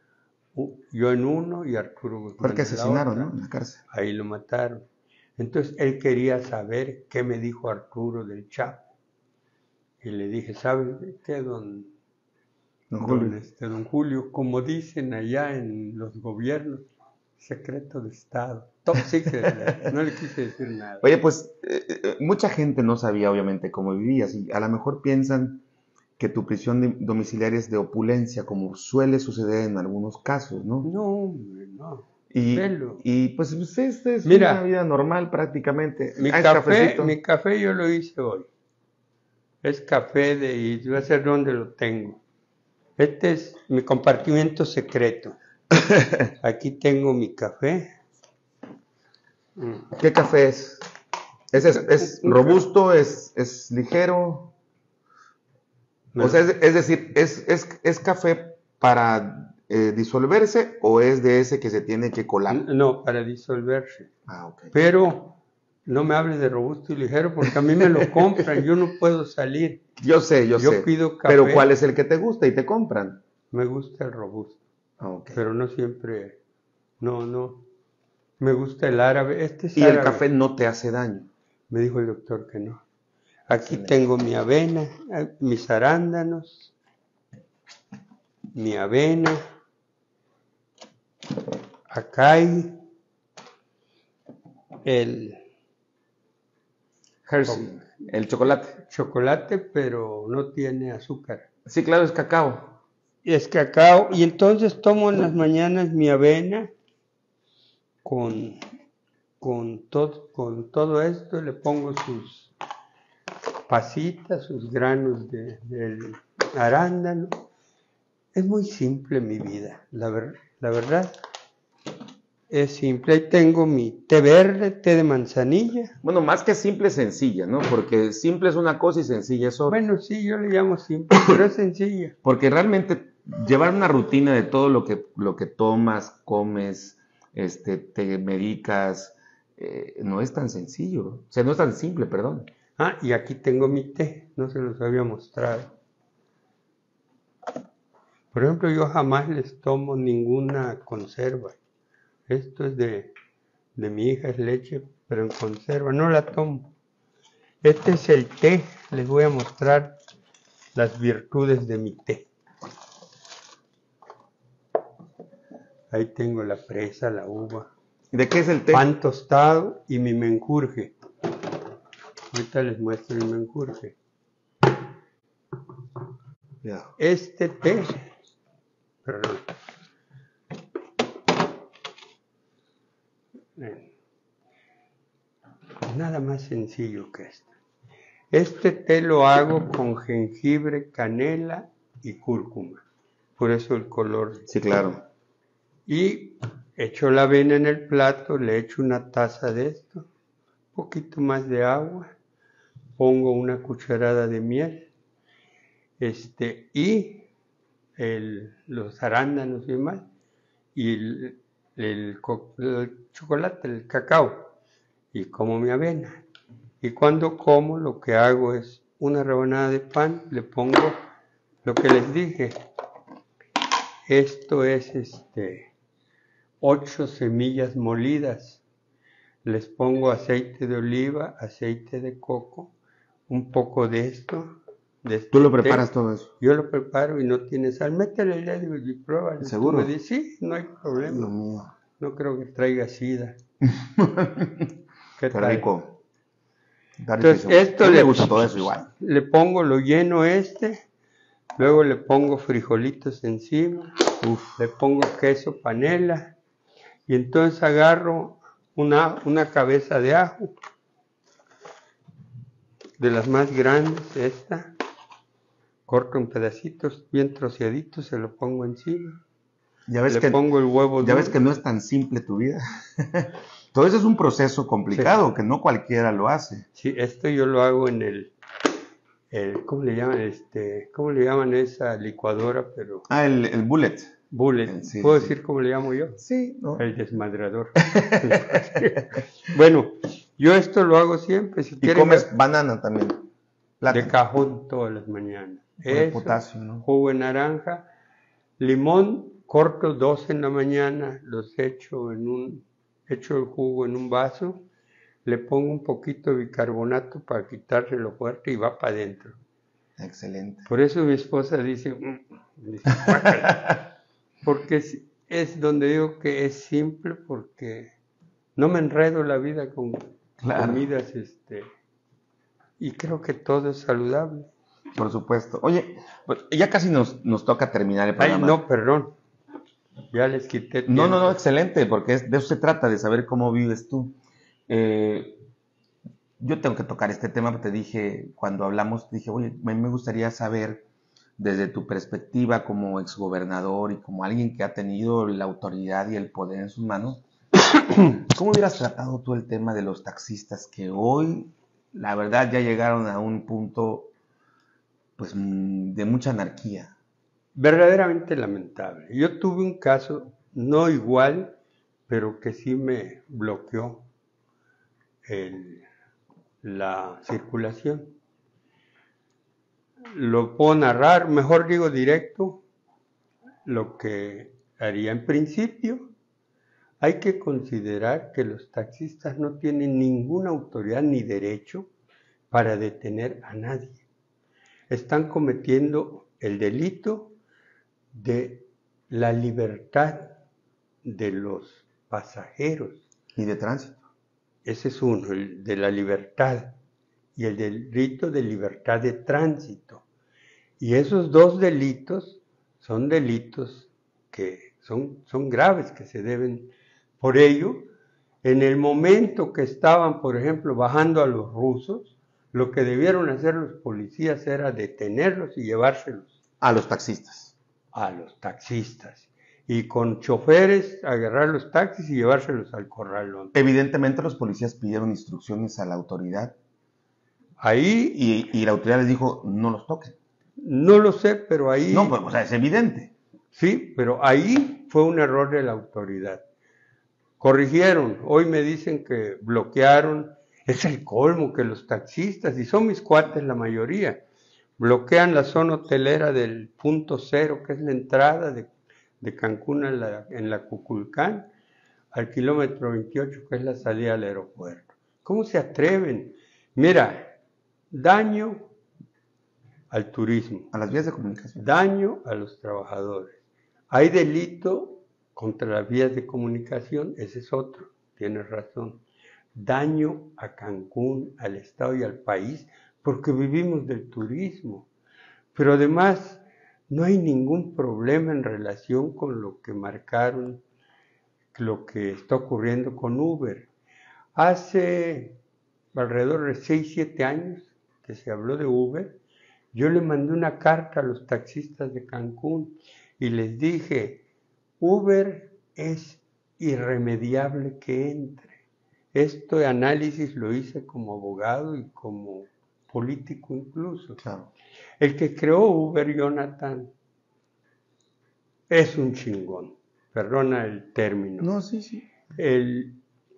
Yo en uno y Arturo Guzmán Fue el que en la asesinaron, otra. ¿no? En la cárcel. Ahí lo mataron. Entonces él quería saber qué me dijo Arturo del Chapo. Y le dije, ¿sabes qué, don, Don Julio. don, este, don Julio? Como dicen allá en los gobiernos, secreto de Estado. Top secret. No le quise decir nada. Oye, pues eh, eh, mucha gente no sabía obviamente cómo vivías y a lo mejor piensan que tu prisión de- domiciliaria es de opulencia, como suele suceder en algunos casos, ¿no? No, hombre, no. Y, Velo. y pues esta es Mira, una vida normal prácticamente. Mi Ah, ¿es café, cafecito? mi café yo lo hice hoy. Es café de, y voy a hacer dónde lo tengo. Este es mi compartimiento secreto. Aquí tengo mi café. ¿Qué café es? ¿Es, es, es robusto? ¿Es, es ligero? O sea, es, es decir, ¿es, es, es café para eh, disolverse o es de ese que se tiene que colar? No, para disolverse. Ah, ok. Pero no me hables de robusto y ligero porque a mí me lo compran, yo no puedo salir. Yo sé, yo, Yo sé. pido café. Pero ¿cuál es el que te gusta y te compran? Me gusta el robusto, Ah, ok. pero no siempre, no, no. Me gusta el árabe. Este es Y árabe. el café no te hace daño. Me dijo el doctor que no. Aquí tengo mi avena, mis arándanos, mi avena, acá hay el Hershey, el chocolate. chocolate, pero no tiene azúcar. Sí, claro, es cacao. Es cacao, y entonces tomo en las mañanas mi avena con, con, todo, con todo esto, le pongo sus pasitas, sus granos de, del arándano. Es muy simple mi vida, la, ver, la verdad. Es simple. Ahí tengo mi té verde, té de manzanilla. Bueno, más que simple, sencilla, ¿no? Porque simple es una cosa y sencilla es otra. Bueno, sí, yo le llamo simple, pero es sencilla. Porque realmente llevar una rutina de todo lo que, lo que tomas, comes, este, te medicas, eh, no es tan sencillo. O sea, no es tan simple, perdón. Ah, y aquí tengo mi té, no se los había mostrado. Por ejemplo, yo jamás les tomo ninguna conserva. Esto es de, de mi hija, es leche, pero en conserva, no la tomo. Este es el té, les voy a mostrar las virtudes de mi té. Ahí tengo la fresa, la uva. ¿De qué es el té? Pan tostado y mi menjurje. Ahorita les muestro el menjurje. Yeah. Este té, perdón. Nada más sencillo que esto. Este té lo hago con jengibre, canela y cúrcuma. Por eso el color. Sí, claro. Y echo la avena en el plato, le echo una taza de esto, un poquito más de agua, pongo una cucharada de miel, este, y el, los arándanos y demás, y el, el, el chocolate, el cacao, y como mi avena. Y cuando como, lo que hago es una rebanada de pan, le pongo lo que les dije. Esto es este ocho semillas molidas. Les pongo aceite de oliva, aceite de coco, un poco de esto. De este ¿Tú lo té. preparas todo eso? Yo lo preparo y no tiene sal. Métele el dedo y pruébalo. ¿Seguro? Tú me dices, sí, no hay problema. Dios mío. No creo que traiga sida. ¿Qué, Qué rico. Entonces, esto le, le gusta todo eso igual. Le pongo, lo lleno este, luego le pongo frijolitos encima, Uf. Le pongo queso panela, y entonces agarro una, una cabeza de ajo, de las más grandes, esta, corto en pedacitos bien troceaditos, se lo pongo encima. Ya ves le que, pongo el huevo ya duro. ves que no es tan simple tu vida. Todo eso es un proceso complicado, sí. Que no cualquiera lo hace. Sí, esto yo lo hago en el, el ¿cómo le llaman? Este, ¿cómo le llaman esa licuadora? Pero ah, el, el bullet. Bullet. Sí, ¿Puedo sí. decir cómo le llamo yo? Sí, ¿no? El desmadrador. Bueno, yo esto lo hago siempre. Si y quieren, comes banana también. Plátano. De cajón todas las mañanas. Por el potasio, ¿no? Jugo de naranja, limón, corto dos en la mañana, los echo en un, echo el jugo en un vaso, le pongo un poquito de bicarbonato para quitarse lo fuerte y va para adentro. Excelente. Por eso mi esposa dice, mm, dice porque es, es donde digo que es simple, porque no me enredo la vida con claro. comidas, este, y creo que todo es saludable. Por supuesto. Oye, pues ya casi nos, nos toca terminar el Ay, programa. no, perdón. Ya les quité tiempo. No, no, no, excelente, porque es, de eso se trata, de saber cómo vives tú. Eh, yo tengo que tocar este tema, porque te dije, cuando hablamos, te dije, oye, me, me gustaría saber, desde tu perspectiva como exgobernador y como alguien que ha tenido la autoridad y el poder en sus manos, ¿cómo hubieras tratado tú el tema de los taxistas que hoy, la verdad, ya llegaron a un punto, pues, de mucha anarquía? Verdaderamente lamentable. Yo tuve un caso, no igual, pero que sí me bloqueó el, la circulación. Lo puedo narrar, mejor digo directo, lo que haría en principio. Hay que considerar que los taxistas no tienen ninguna autoridad ni derecho para detener a nadie. Están cometiendo el delito de la libertad de los pasajeros. Y de tránsito. Ese es uno, el de la libertad, y el delito de libertad de tránsito. Y esos dos delitos son delitos que son, son graves, que se deben. Por ello, en el momento que estaban, por ejemplo, bajando a los rusos, lo que debieron hacer los policías era detenerlos y llevárselos. A los taxistas. A los taxistas. Y con choferes agarrar los taxis y llevárselos al corralón. Evidentemente los policías pidieron instrucciones a la autoridad. Ahí... Y, y la autoridad les dijo, no los toquen. No lo sé, pero ahí... No, pues, o sea, es evidente. Sí, pero ahí fue un error de la autoridad. Corrigieron. Hoy me dicen que bloquearon. Es el colmo que los taxistas, y son mis cuates la mayoría, bloquean la zona hotelera del punto cero, que es la entrada de, de Cancún en la, en la Cuculcán, al kilómetro veintiocho, que es la salida al aeropuerto. ¿Cómo se atreven? Mira, daño al turismo. A las vías de comunicación. Daño a los trabajadores. Hay delito contra las vías de comunicación, ese es otro, tienes razón. Daño a Cancún, al Estado y al país, porque vivimos del turismo. Pero además, no hay ningún problema en relación con lo que marcaron, lo que está ocurriendo con Uber. Hace alrededor de seis, siete años que se habló de Uber, yo le mandé una carta a los taxistas de Cancún y les dije, Uber es irremediable que entre. Este análisis lo hice como abogado y como político incluso. Claro. El que creó Uber, Jonathan, es un chingón. Perdona el término. No, sí, sí. El,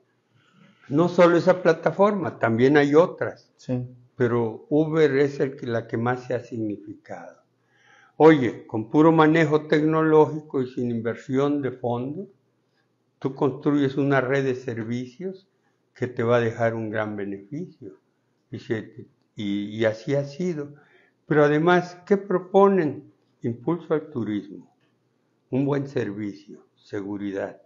no solo esa plataforma, también hay otras. Sí. Pero Uber es el que, la que más se ha significado. Oye, con puro manejo tecnológico y sin inversión de fondo, tú construyes una red de servicios que te va a dejar un gran beneficio. Y, se, y, y así ha sido. Pero además, ¿qué proponen? Impulso al turismo, un buen servicio, seguridad.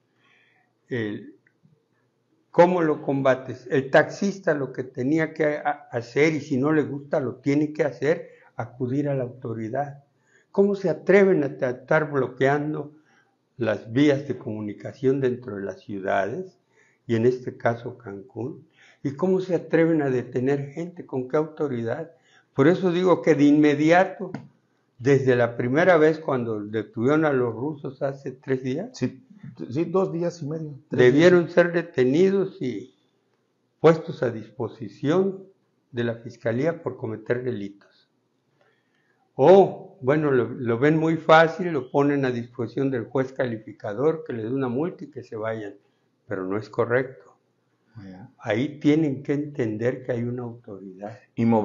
El, ¿Cómo lo combates? El taxista lo que tenía que hacer, y si no le gusta lo tiene que hacer, acudir a la autoridad. ¿Cómo se atreven a estar bloqueando las vías de comunicación dentro de las ciudades, y en este caso Cancún? ¿Y cómo se atreven a detener gente? ¿Con qué autoridad? Por eso digo que de inmediato, desde la primera vez cuando detuvieron a los rusos hace tres días, Sí. Sí, dos días y medio. Debieron días. ser detenidos y puestos a disposición de la Fiscalía por cometer delitos. O, bueno, lo, lo ven muy fácil, lo ponen a disposición del juez calificador, que les dé una multa y que se vayan. Pero no es correcto. Yeah. Ahí tienen que entender que hay una autoridad.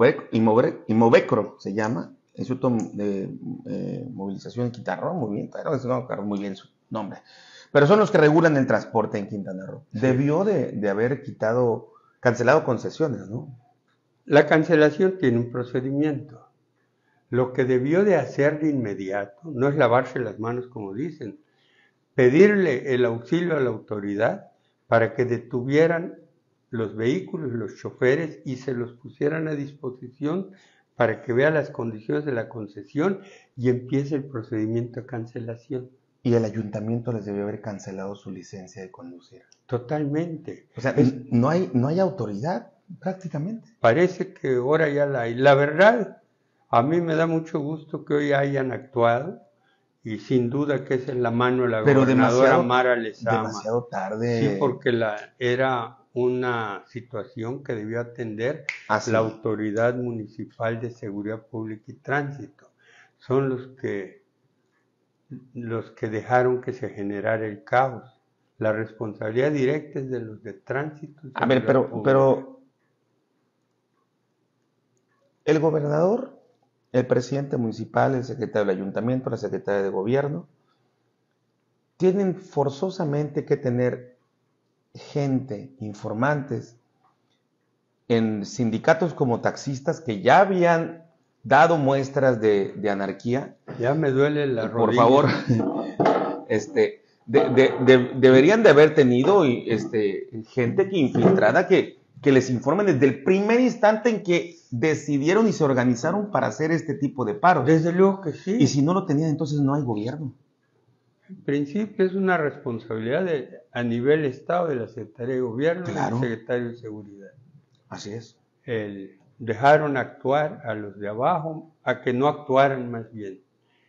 Imovecro se llama, Instituto de eh, Movilización en Quintana Roo, muy bien, claro, no me muy bien su nombre. Pero son los que regulan el transporte en Quintana Roo. Sí. Debió de, de haber quitado, cancelado concesiones, ¿no? La cancelación tiene un procedimiento. Lo que debió de hacer de inmediato no es lavarse las manos, como dicen, pedirle el auxilio a la autoridad para que detuvieran los vehículos, los choferes, y se los pusieran a disposición para que vea las condiciones de la concesión y empiece el procedimiento de cancelación. Y el ayuntamiento les debió haber cancelado su licencia de conducir. Totalmente. O sea, Es, no hay, no hay autoridad prácticamente. Parece que ahora ya la hay. La verdad, a mí me da mucho gusto que hoy hayan actuado y sin duda que esa es la mano de la Pero gobernadora demasiado, Mara Lezama. demasiado tarde. Sí, porque la, era una situación que debió atender Ah, sí. la Autoridad Municipal de Seguridad Pública y Tránsito. Son los que, los que dejaron que se generara el caos. La responsabilidad directa es de los de tránsito. A ver, pero, pero el gobernador, el presidente municipal, el secretario del ayuntamiento, la secretaria de gobierno, tienen forzosamente que tener gente, informantes, en sindicatos como taxistas que ya habían dado muestras de, de anarquía. Ya me duele la Por rodilla. favor, este, de, de, de, deberían de haber tenido este, gente que infiltrada que, que les informen desde el primer instante en que decidieron y se organizaron para hacer este tipo de paros. Desde luego que sí. Y si no lo tenían, entonces no hay gobierno. En principio es una responsabilidad de, a nivel Estado de la Secretaría de Gobierno Claro. y del Secretario de Seguridad. Así es. El, dejaron actuar a los de abajo, a que no actuaran más bien.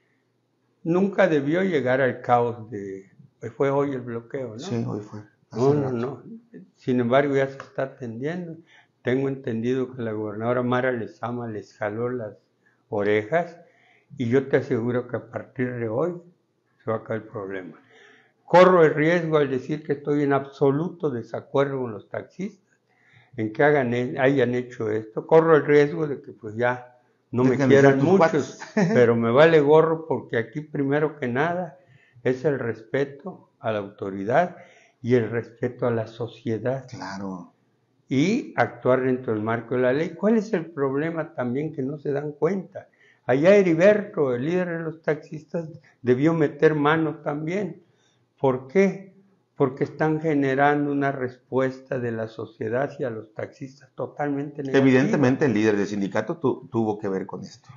Nunca debió llegar al caos de... Fue hoy el bloqueo, ¿no? Sí, hoy fue. No, no, no. Sin embargo, ya se está atendiendo. Tengo entendido que la gobernadora Mara Lezama les jaló las orejas y yo te aseguro que a partir de hoy se va a acabar el problema. Corro el riesgo al decir que estoy en absoluto desacuerdo con los taxistas en que hagan, hayan hecho esto. Corro el riesgo de que pues ya no me quieran muchos, pero me vale gorro porque aquí primero que nada es el respeto a la autoridad y el respeto a la sociedad. Claro. Y actuar dentro del marco de la ley. ¿Cuál es el problema también que no se dan cuenta? Allá Heriberto, el líder de los taxistas, debió meter mano también. ¿Por qué? Porque están generando una respuesta de la sociedad hacia los taxistas totalmente negativa. Evidentemente el líder del sindicato tu, tuvo que ver con esto.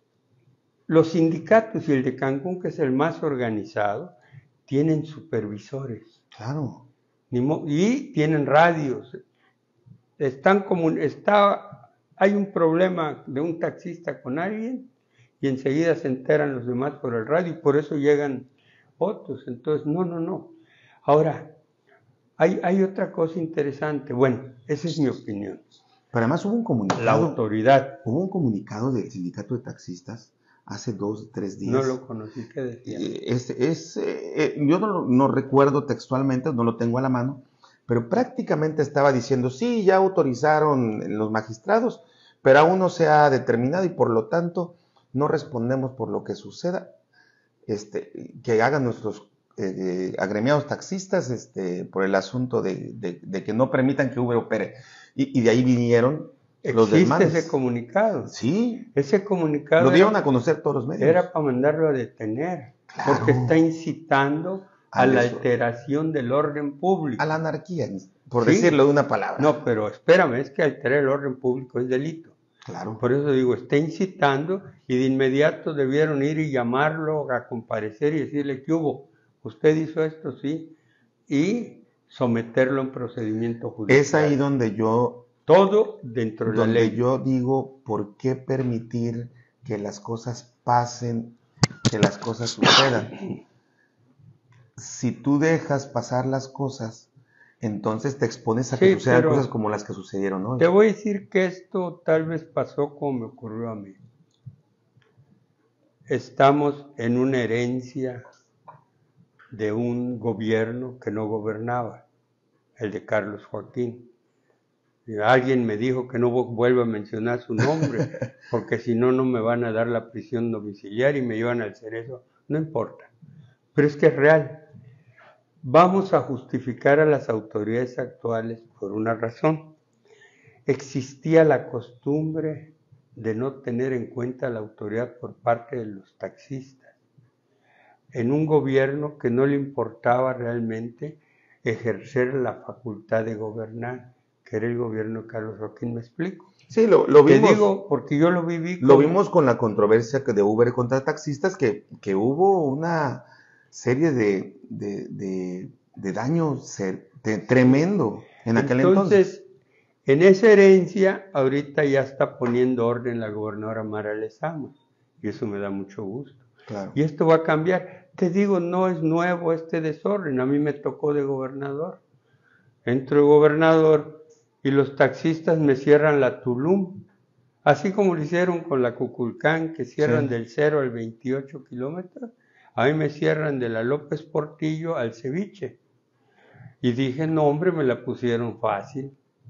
Los sindicatos y el de Cancún, que es el más organizado, tienen supervisores. Claro. Y tienen radios. Están como, está, hay un problema de un taxista con alguien y enseguida se enteran los demás por el radio y por eso llegan otros. Entonces, no, no, no. Ahora, hay, hay otra cosa interesante. Bueno, esa es mi opinión. Pero además hubo un comunicado. La autoridad. Hubo un comunicado del sindicato de taxistas hace dos, tres días. No lo conocí, ¿qué decía? Es, es, eh, yo no, no recuerdo textualmente, no lo tengo a la mano, pero prácticamente estaba diciendo, sí, ya autorizaron los magistrados, pero aún no se ha determinado y por lo tanto no respondemos por lo que suceda, este, que hagan nuestros eh, agremiados taxistas este, por el asunto de, de, de que no permitan que Uber opere. Y, y de ahí vinieron los ¿Existe desmanes. ese comunicado? Sí. Ese comunicado lo dieron era, a conocer todos los medios. Era para mandarlo a detener, Claro. porque está incitando a, a la eso. alteración del orden público. A la anarquía, por ¿Sí? decirlo de una palabra. No, pero espérame, es que alterar el orden público es delito. Claro. Por eso digo, está incitando y de inmediato debieron ir y llamarlo a comparecer y decirle, ¿qué hubo? ¿Usted hizo esto? Sí. Y someterlo a un procedimiento judicial. Es ahí donde yo... Todo dentro de la donde ley. yo digo, ¿por qué permitir que las cosas pasen, que las cosas sucedan? Si tú dejas pasar las cosas, entonces te expones a que Sí, sucedan pero cosas como las que sucedieron hoy. Te voy a decir que esto tal vez pasó como me ocurrió a mí. Estamos en una herencia de un gobierno que no gobernaba, el de Carlos Joaquín. Y alguien me dijo que no vuelva a mencionar su nombre, porque si no, no me van a dar la prisión domiciliaria y me llevan al cerezo. No importa, pero es que es real. Vamos a justificar a las autoridades actuales por una razón. Existía la costumbre de no tener en cuenta la autoridad por parte de los taxistas, en un gobierno que no le importaba realmente ejercer la facultad de gobernar, que era el gobierno de Carlos Joaquín, ¿me explico? Sí, lo, lo Te vimos. digo, porque yo lo viví. Lo como- vimos con la controversia que de Uber contra taxistas, que, que hubo una serie de, de, de, de daño ser- de- tremendo en aquel entonces. Entonces, en esa herencia, ahorita ya está poniendo orden la gobernadora Mara Lezama, y eso me da mucho gusto. Claro. Y esto va a cambiar. Te digo, no es nuevo este desorden, a mí me tocó de gobernador. Entro de gobernador y los taxistas me cierran la Tulum, así como lo hicieron con la Cuculcán, que cierran Sí. del cero al veintiocho kilómetros, a mí me cierran de la López Portillo al Ceviche. Y dije, no hombre, me la pusieron fácil.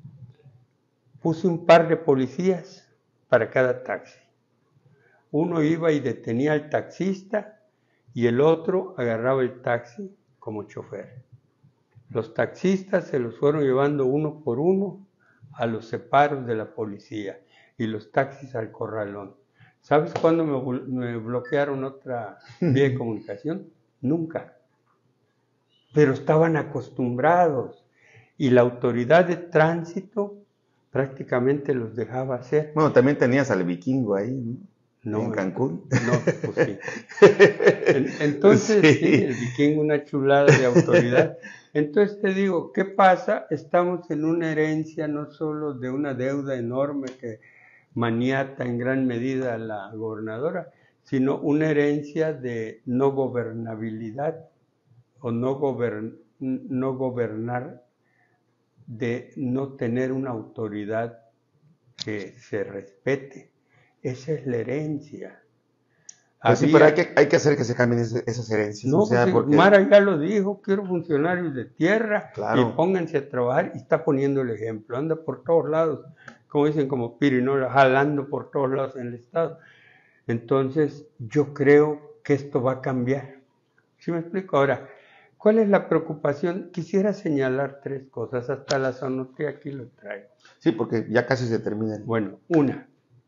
Puse un par de policías para cada taxi. Uno iba y detenía al taxista y el otro agarraba el taxi como chofer. Los taxistas se los fueron llevando uno por uno a los separos de la policía y los taxis al corralón. ¿Sabes cuándo me, me bloquearon otra vía de comunicación? Nunca. Pero estaban acostumbrados y la autoridad de tránsito prácticamente los dejaba hacer. Bueno, también tenías al vikingo ahí, ¿no? No, en Cancún. No, pues sí. Entonces, sí. sí, el vikingo, una chulada de autoridad. Entonces te digo, ¿qué pasa? Estamos en una herencia no solo de una deuda enorme que maniata en gran medida a la gobernadora, sino una herencia de no gobernabilidad o no, gobern, no gobernar, de no tener una autoridad que se respete. Esa es la herencia. Pues sí, pero hay que, hay que hacer que se cambien esas, esas herencias. No, o sea, pues, porque... Mara ya lo dijo, quiero funcionarios de tierra Claro. y pónganse a trabajar, y está poniendo el ejemplo, anda por todos lados, como dicen como pirinola, jalando por todos lados en el estado. Entonces, yo creo que esto va a cambiar. ¿Sí me explico? Ahora, ¿cuál es la preocupación? Quisiera señalar tres cosas, hasta las anoté, aquí lo traigo. Sí, porque ya casi se termina. Bueno, una,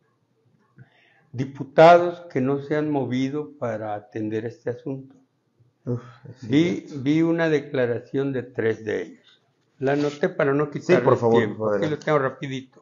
diputados que no se han movido para atender este asunto. Uf, sí, vi, vi una declaración de tres de ellos. La anoté para no quitarle sí, por favor, tiempo. por Aquí lo tengo rapidito.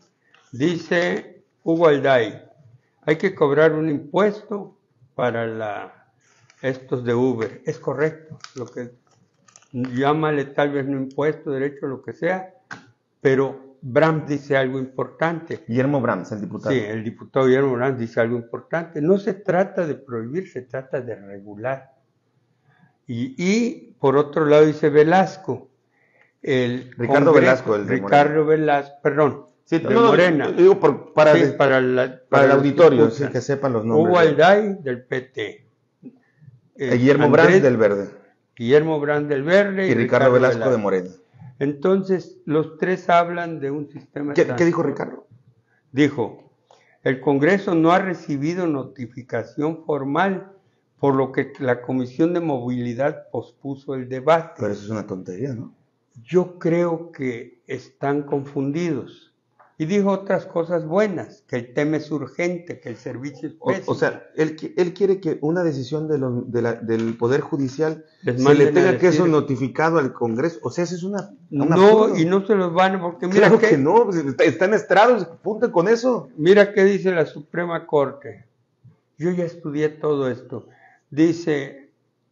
Dice Hugo Alday, hay que cobrar un impuesto para la, estos de Uber. Es correcto, lo que llámale tal vez no impuesto, derecho, lo que sea, pero Brahms dice algo importante. Guillermo Brahms, el diputado. Sí, el diputado Guillermo Brahms dice algo importante. No se trata de prohibir, se trata de regular. Y, y por otro lado dice Velasco. El Ricardo Congreso, Velasco, el de Ricardo Morena. Velasco, perdón, Sí, de no, no, Morena. digo por, para, Sí, de, para, la, para, para el los auditorio, que sí, que sepan los nombres. Hugo Alday, del P T. Eh, Guillermo Brahms, del Verde. Guillermo Brahms, del Verde. Y, y Ricardo, Ricardo Velasco, Velasco, de Morena. Entonces, los tres hablan de un sistema... ¿Qué, ¿qué dijo Ricardo? Dijo, el Congreso no ha recibido notificación formal, por lo que la Comisión de Movilidad pospuso el debate. Pero eso es una tontería, ¿no? Yo creo que están confundidos. Y dijo otras cosas buenas, que el tema es urgente, que el servicio es pésimo. O, o sea, él, él quiere que una decisión de lo, de la, del Poder Judicial Les se le tenga decir, que eso notificado al Congreso. O sea, eso es una... una no, absurdo. Y no se los van, porque mira claro que, que no, están estrados, punto con eso. Mira qué dice la Suprema Corte. Yo ya estudié todo esto. Dice,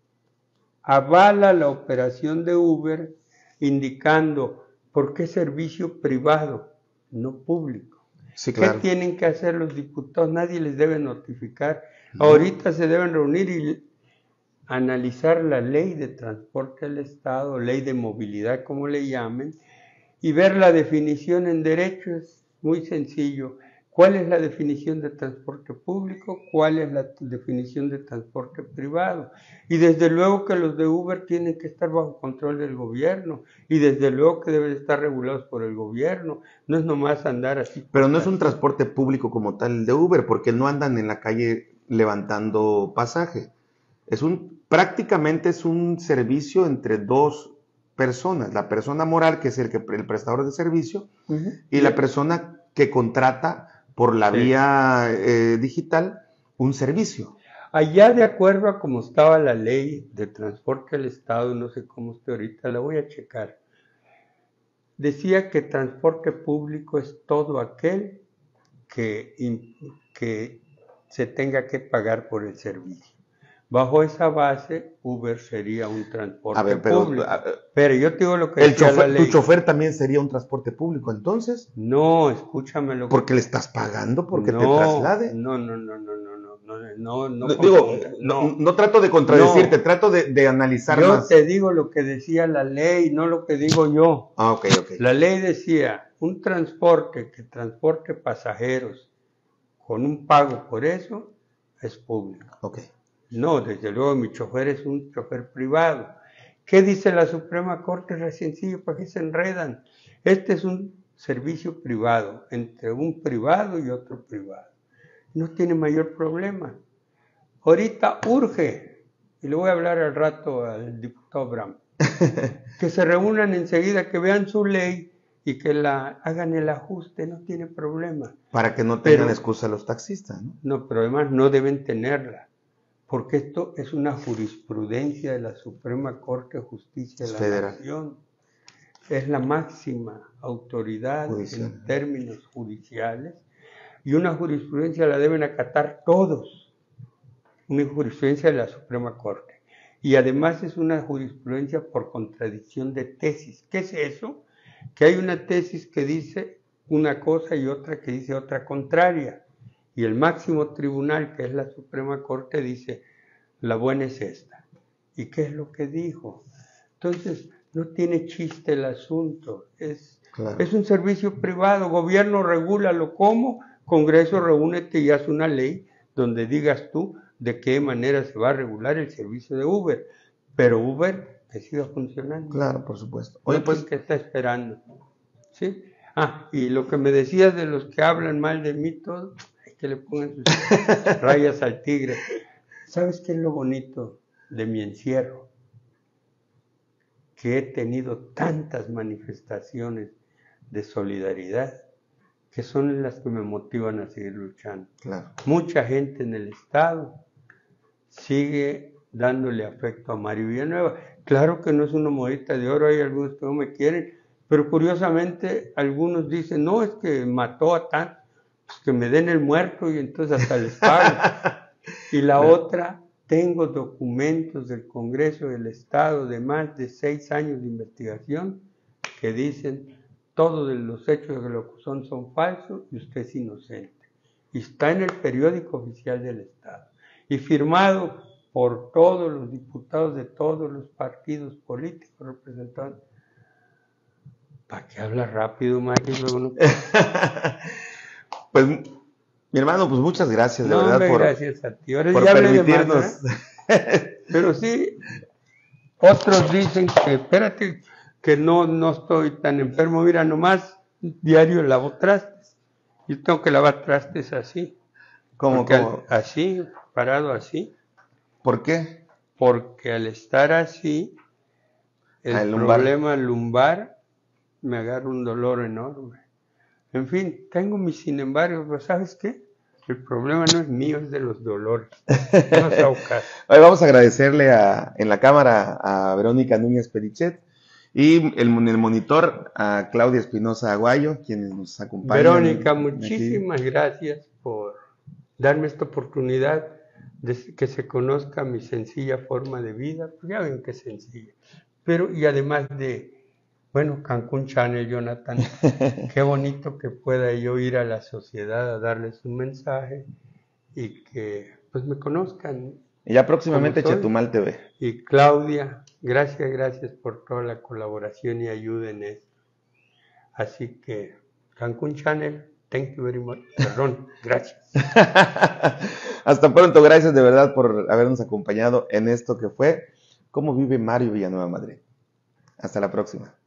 avala la operación de Uber indicando por qué servicio privado, no público. Sí, claro. ¿Qué tienen que hacer los diputados? Nadie les debe notificar. No. Ahorita se deben reunir y analizar la ley de transporte del Estado, ley de movilidad, como le llamen, y ver la definición en derecho. Es muy sencillo. ¿Cuál es la definición de transporte público? ¿Cuál es la definición de transporte privado? Y desde luego que los de Uber tienen que estar bajo control del gobierno. Y desde luego que deben estar regulados por el gobierno. No es nomás andar así. Pero no es un transporte público como tal el de Uber, porque no andan en la calle levantando pasaje. Es un, prácticamente es un servicio entre dos personas. La persona moral, que es el, que, el prestador de servicio, uh-huh. y la persona que contrata por la sí. vía eh, digital un servicio. Allá, de acuerdo a cómo estaba la ley de transporte del Estado, no sé cómo esté ahorita, la voy a checar. decía que transporte público es todo aquel que, que se tenga que pagar por el servicio. Bajo esa base, Uber sería un transporte a ver, pero, público. A, pero yo te digo lo que el decía chofer, la ley. ¿Tu chofer también sería un transporte público entonces? No, escúchame lo que... ¿Porque le estás pagando? ¿Porque no, te traslade? No, no, no, no, no, no, no, no, no, digo, no, no, no trato de contradecirte, no. trato de, de analizar yo más. Yo te digo lo que decía la ley, no lo que digo yo. Ah, ok, ok. La ley decía, un transporte que transporte pasajeros con un pago por eso es público. Ok. No, desde luego mi chofer es un chofer privado. ¿Qué dice la Suprema Corte? Es sencillo, ¿para qué se enredan? Este es un servicio privado, entre un privado y otro privado. No tiene mayor problema. Ahorita urge, y le voy a hablar al rato al diputado Bram, que se reúnan enseguida, que vean su ley y que la hagan el ajuste, no tiene problema. Para que no tengan pero, excusa los taxistas, ¿no? No, pero además no deben tenerla. Porque esto es una jurisprudencia de la Suprema Corte de Justicia de la Federal. Nación. Es la máxima autoridad Judicial. En términos judiciales y una jurisprudencia la deben acatar todos. Una jurisprudencia de la Suprema Corte. Y además es una jurisprudencia por contradicción de tesis. ¿Qué es eso? Que hay una tesis que dice una cosa y otra que dice otra contraria. Y el máximo tribunal, que es la Suprema Corte, dice, la buena es esta. ¿Y qué es lo que dijo? Entonces, no tiene chiste el asunto. Es, claro. Es un servicio privado. Gobierno, regúlalo. ¿Cómo? Congreso, reúnete y haz una ley donde digas tú de qué manera se va a regular el servicio de Uber. Pero Uber, que siga funcionando. Claro, por supuesto. Oye, pues, ¿qué está esperando? ¿Sí? Ah, y lo que me decías de los que hablan mal de mí, todo... que le pongan sus rayas al tigre. ¿Sabes qué es lo bonito de mi encierro? Que he tenido tantas manifestaciones de solidaridad que son las que me motivan a seguir luchando. Claro. Mucha gente en el estado sigue dándole afecto a Mario Villanueva. Claro que no es una monedita de oro, hay algunos que no me quieren, pero curiosamente algunos dicen, no, es que mató a tanto. Pues que me den el muerto y entonces hasta les pago. Y la no. otra, tengo documentos del Congreso del Estado de más de seis años de investigación que dicen todos los hechos de lo que son son falsos y usted es inocente. Y está en el periódico oficial del Estado. Y firmado por todos los diputados de todos los partidos políticos representados. ¿Para qué habla rápido, Mario? Luego no... Pues, mi hermano, pues muchas gracias, de no, verdad, hombre, por, gracias a ti. Ahora por ya permitirnos. Más, ¿eh? Pero sí, otros dicen que, espérate, que no, no estoy tan enfermo. Mira, nomás diario lavo trastes. Yo tengo que lavar trastes así. ¿Cómo, cómo? Al, así, parado así. ¿Por qué? Porque al estar así, el, el lumbar. problema lumbar me agarra un dolor enorme. En fin, tengo mis sin embargo, pero ¿sabes qué? El problema no es mío, es de los dolores. No se Hoy vamos a agradecerle a, en la cámara a Verónica Núñez Perichet y el, en el monitor a Claudia Espinosa Aguayo, quienes nos acompañan. Verónica, muchísimas aquí. Gracias por darme esta oportunidad de que se conozca mi sencilla forma de vida. Pues ya ven que es sencilla. Pero, y además de... Bueno, Cancún Channel, Jonathan, qué bonito que pueda yo ir a la sociedad a darles un mensaje y que pues me conozcan. Y ya próximamente Chetumal T V. Y Claudia, gracias, gracias por toda la colaboración y ayuda en esto. Así que, Cancún Channel, thank you very much. Perdón, gracias. Hasta pronto, gracias de verdad por habernos acompañado en esto que fue ¿Cómo vive Mario Villanueva Madrid? Hasta la próxima.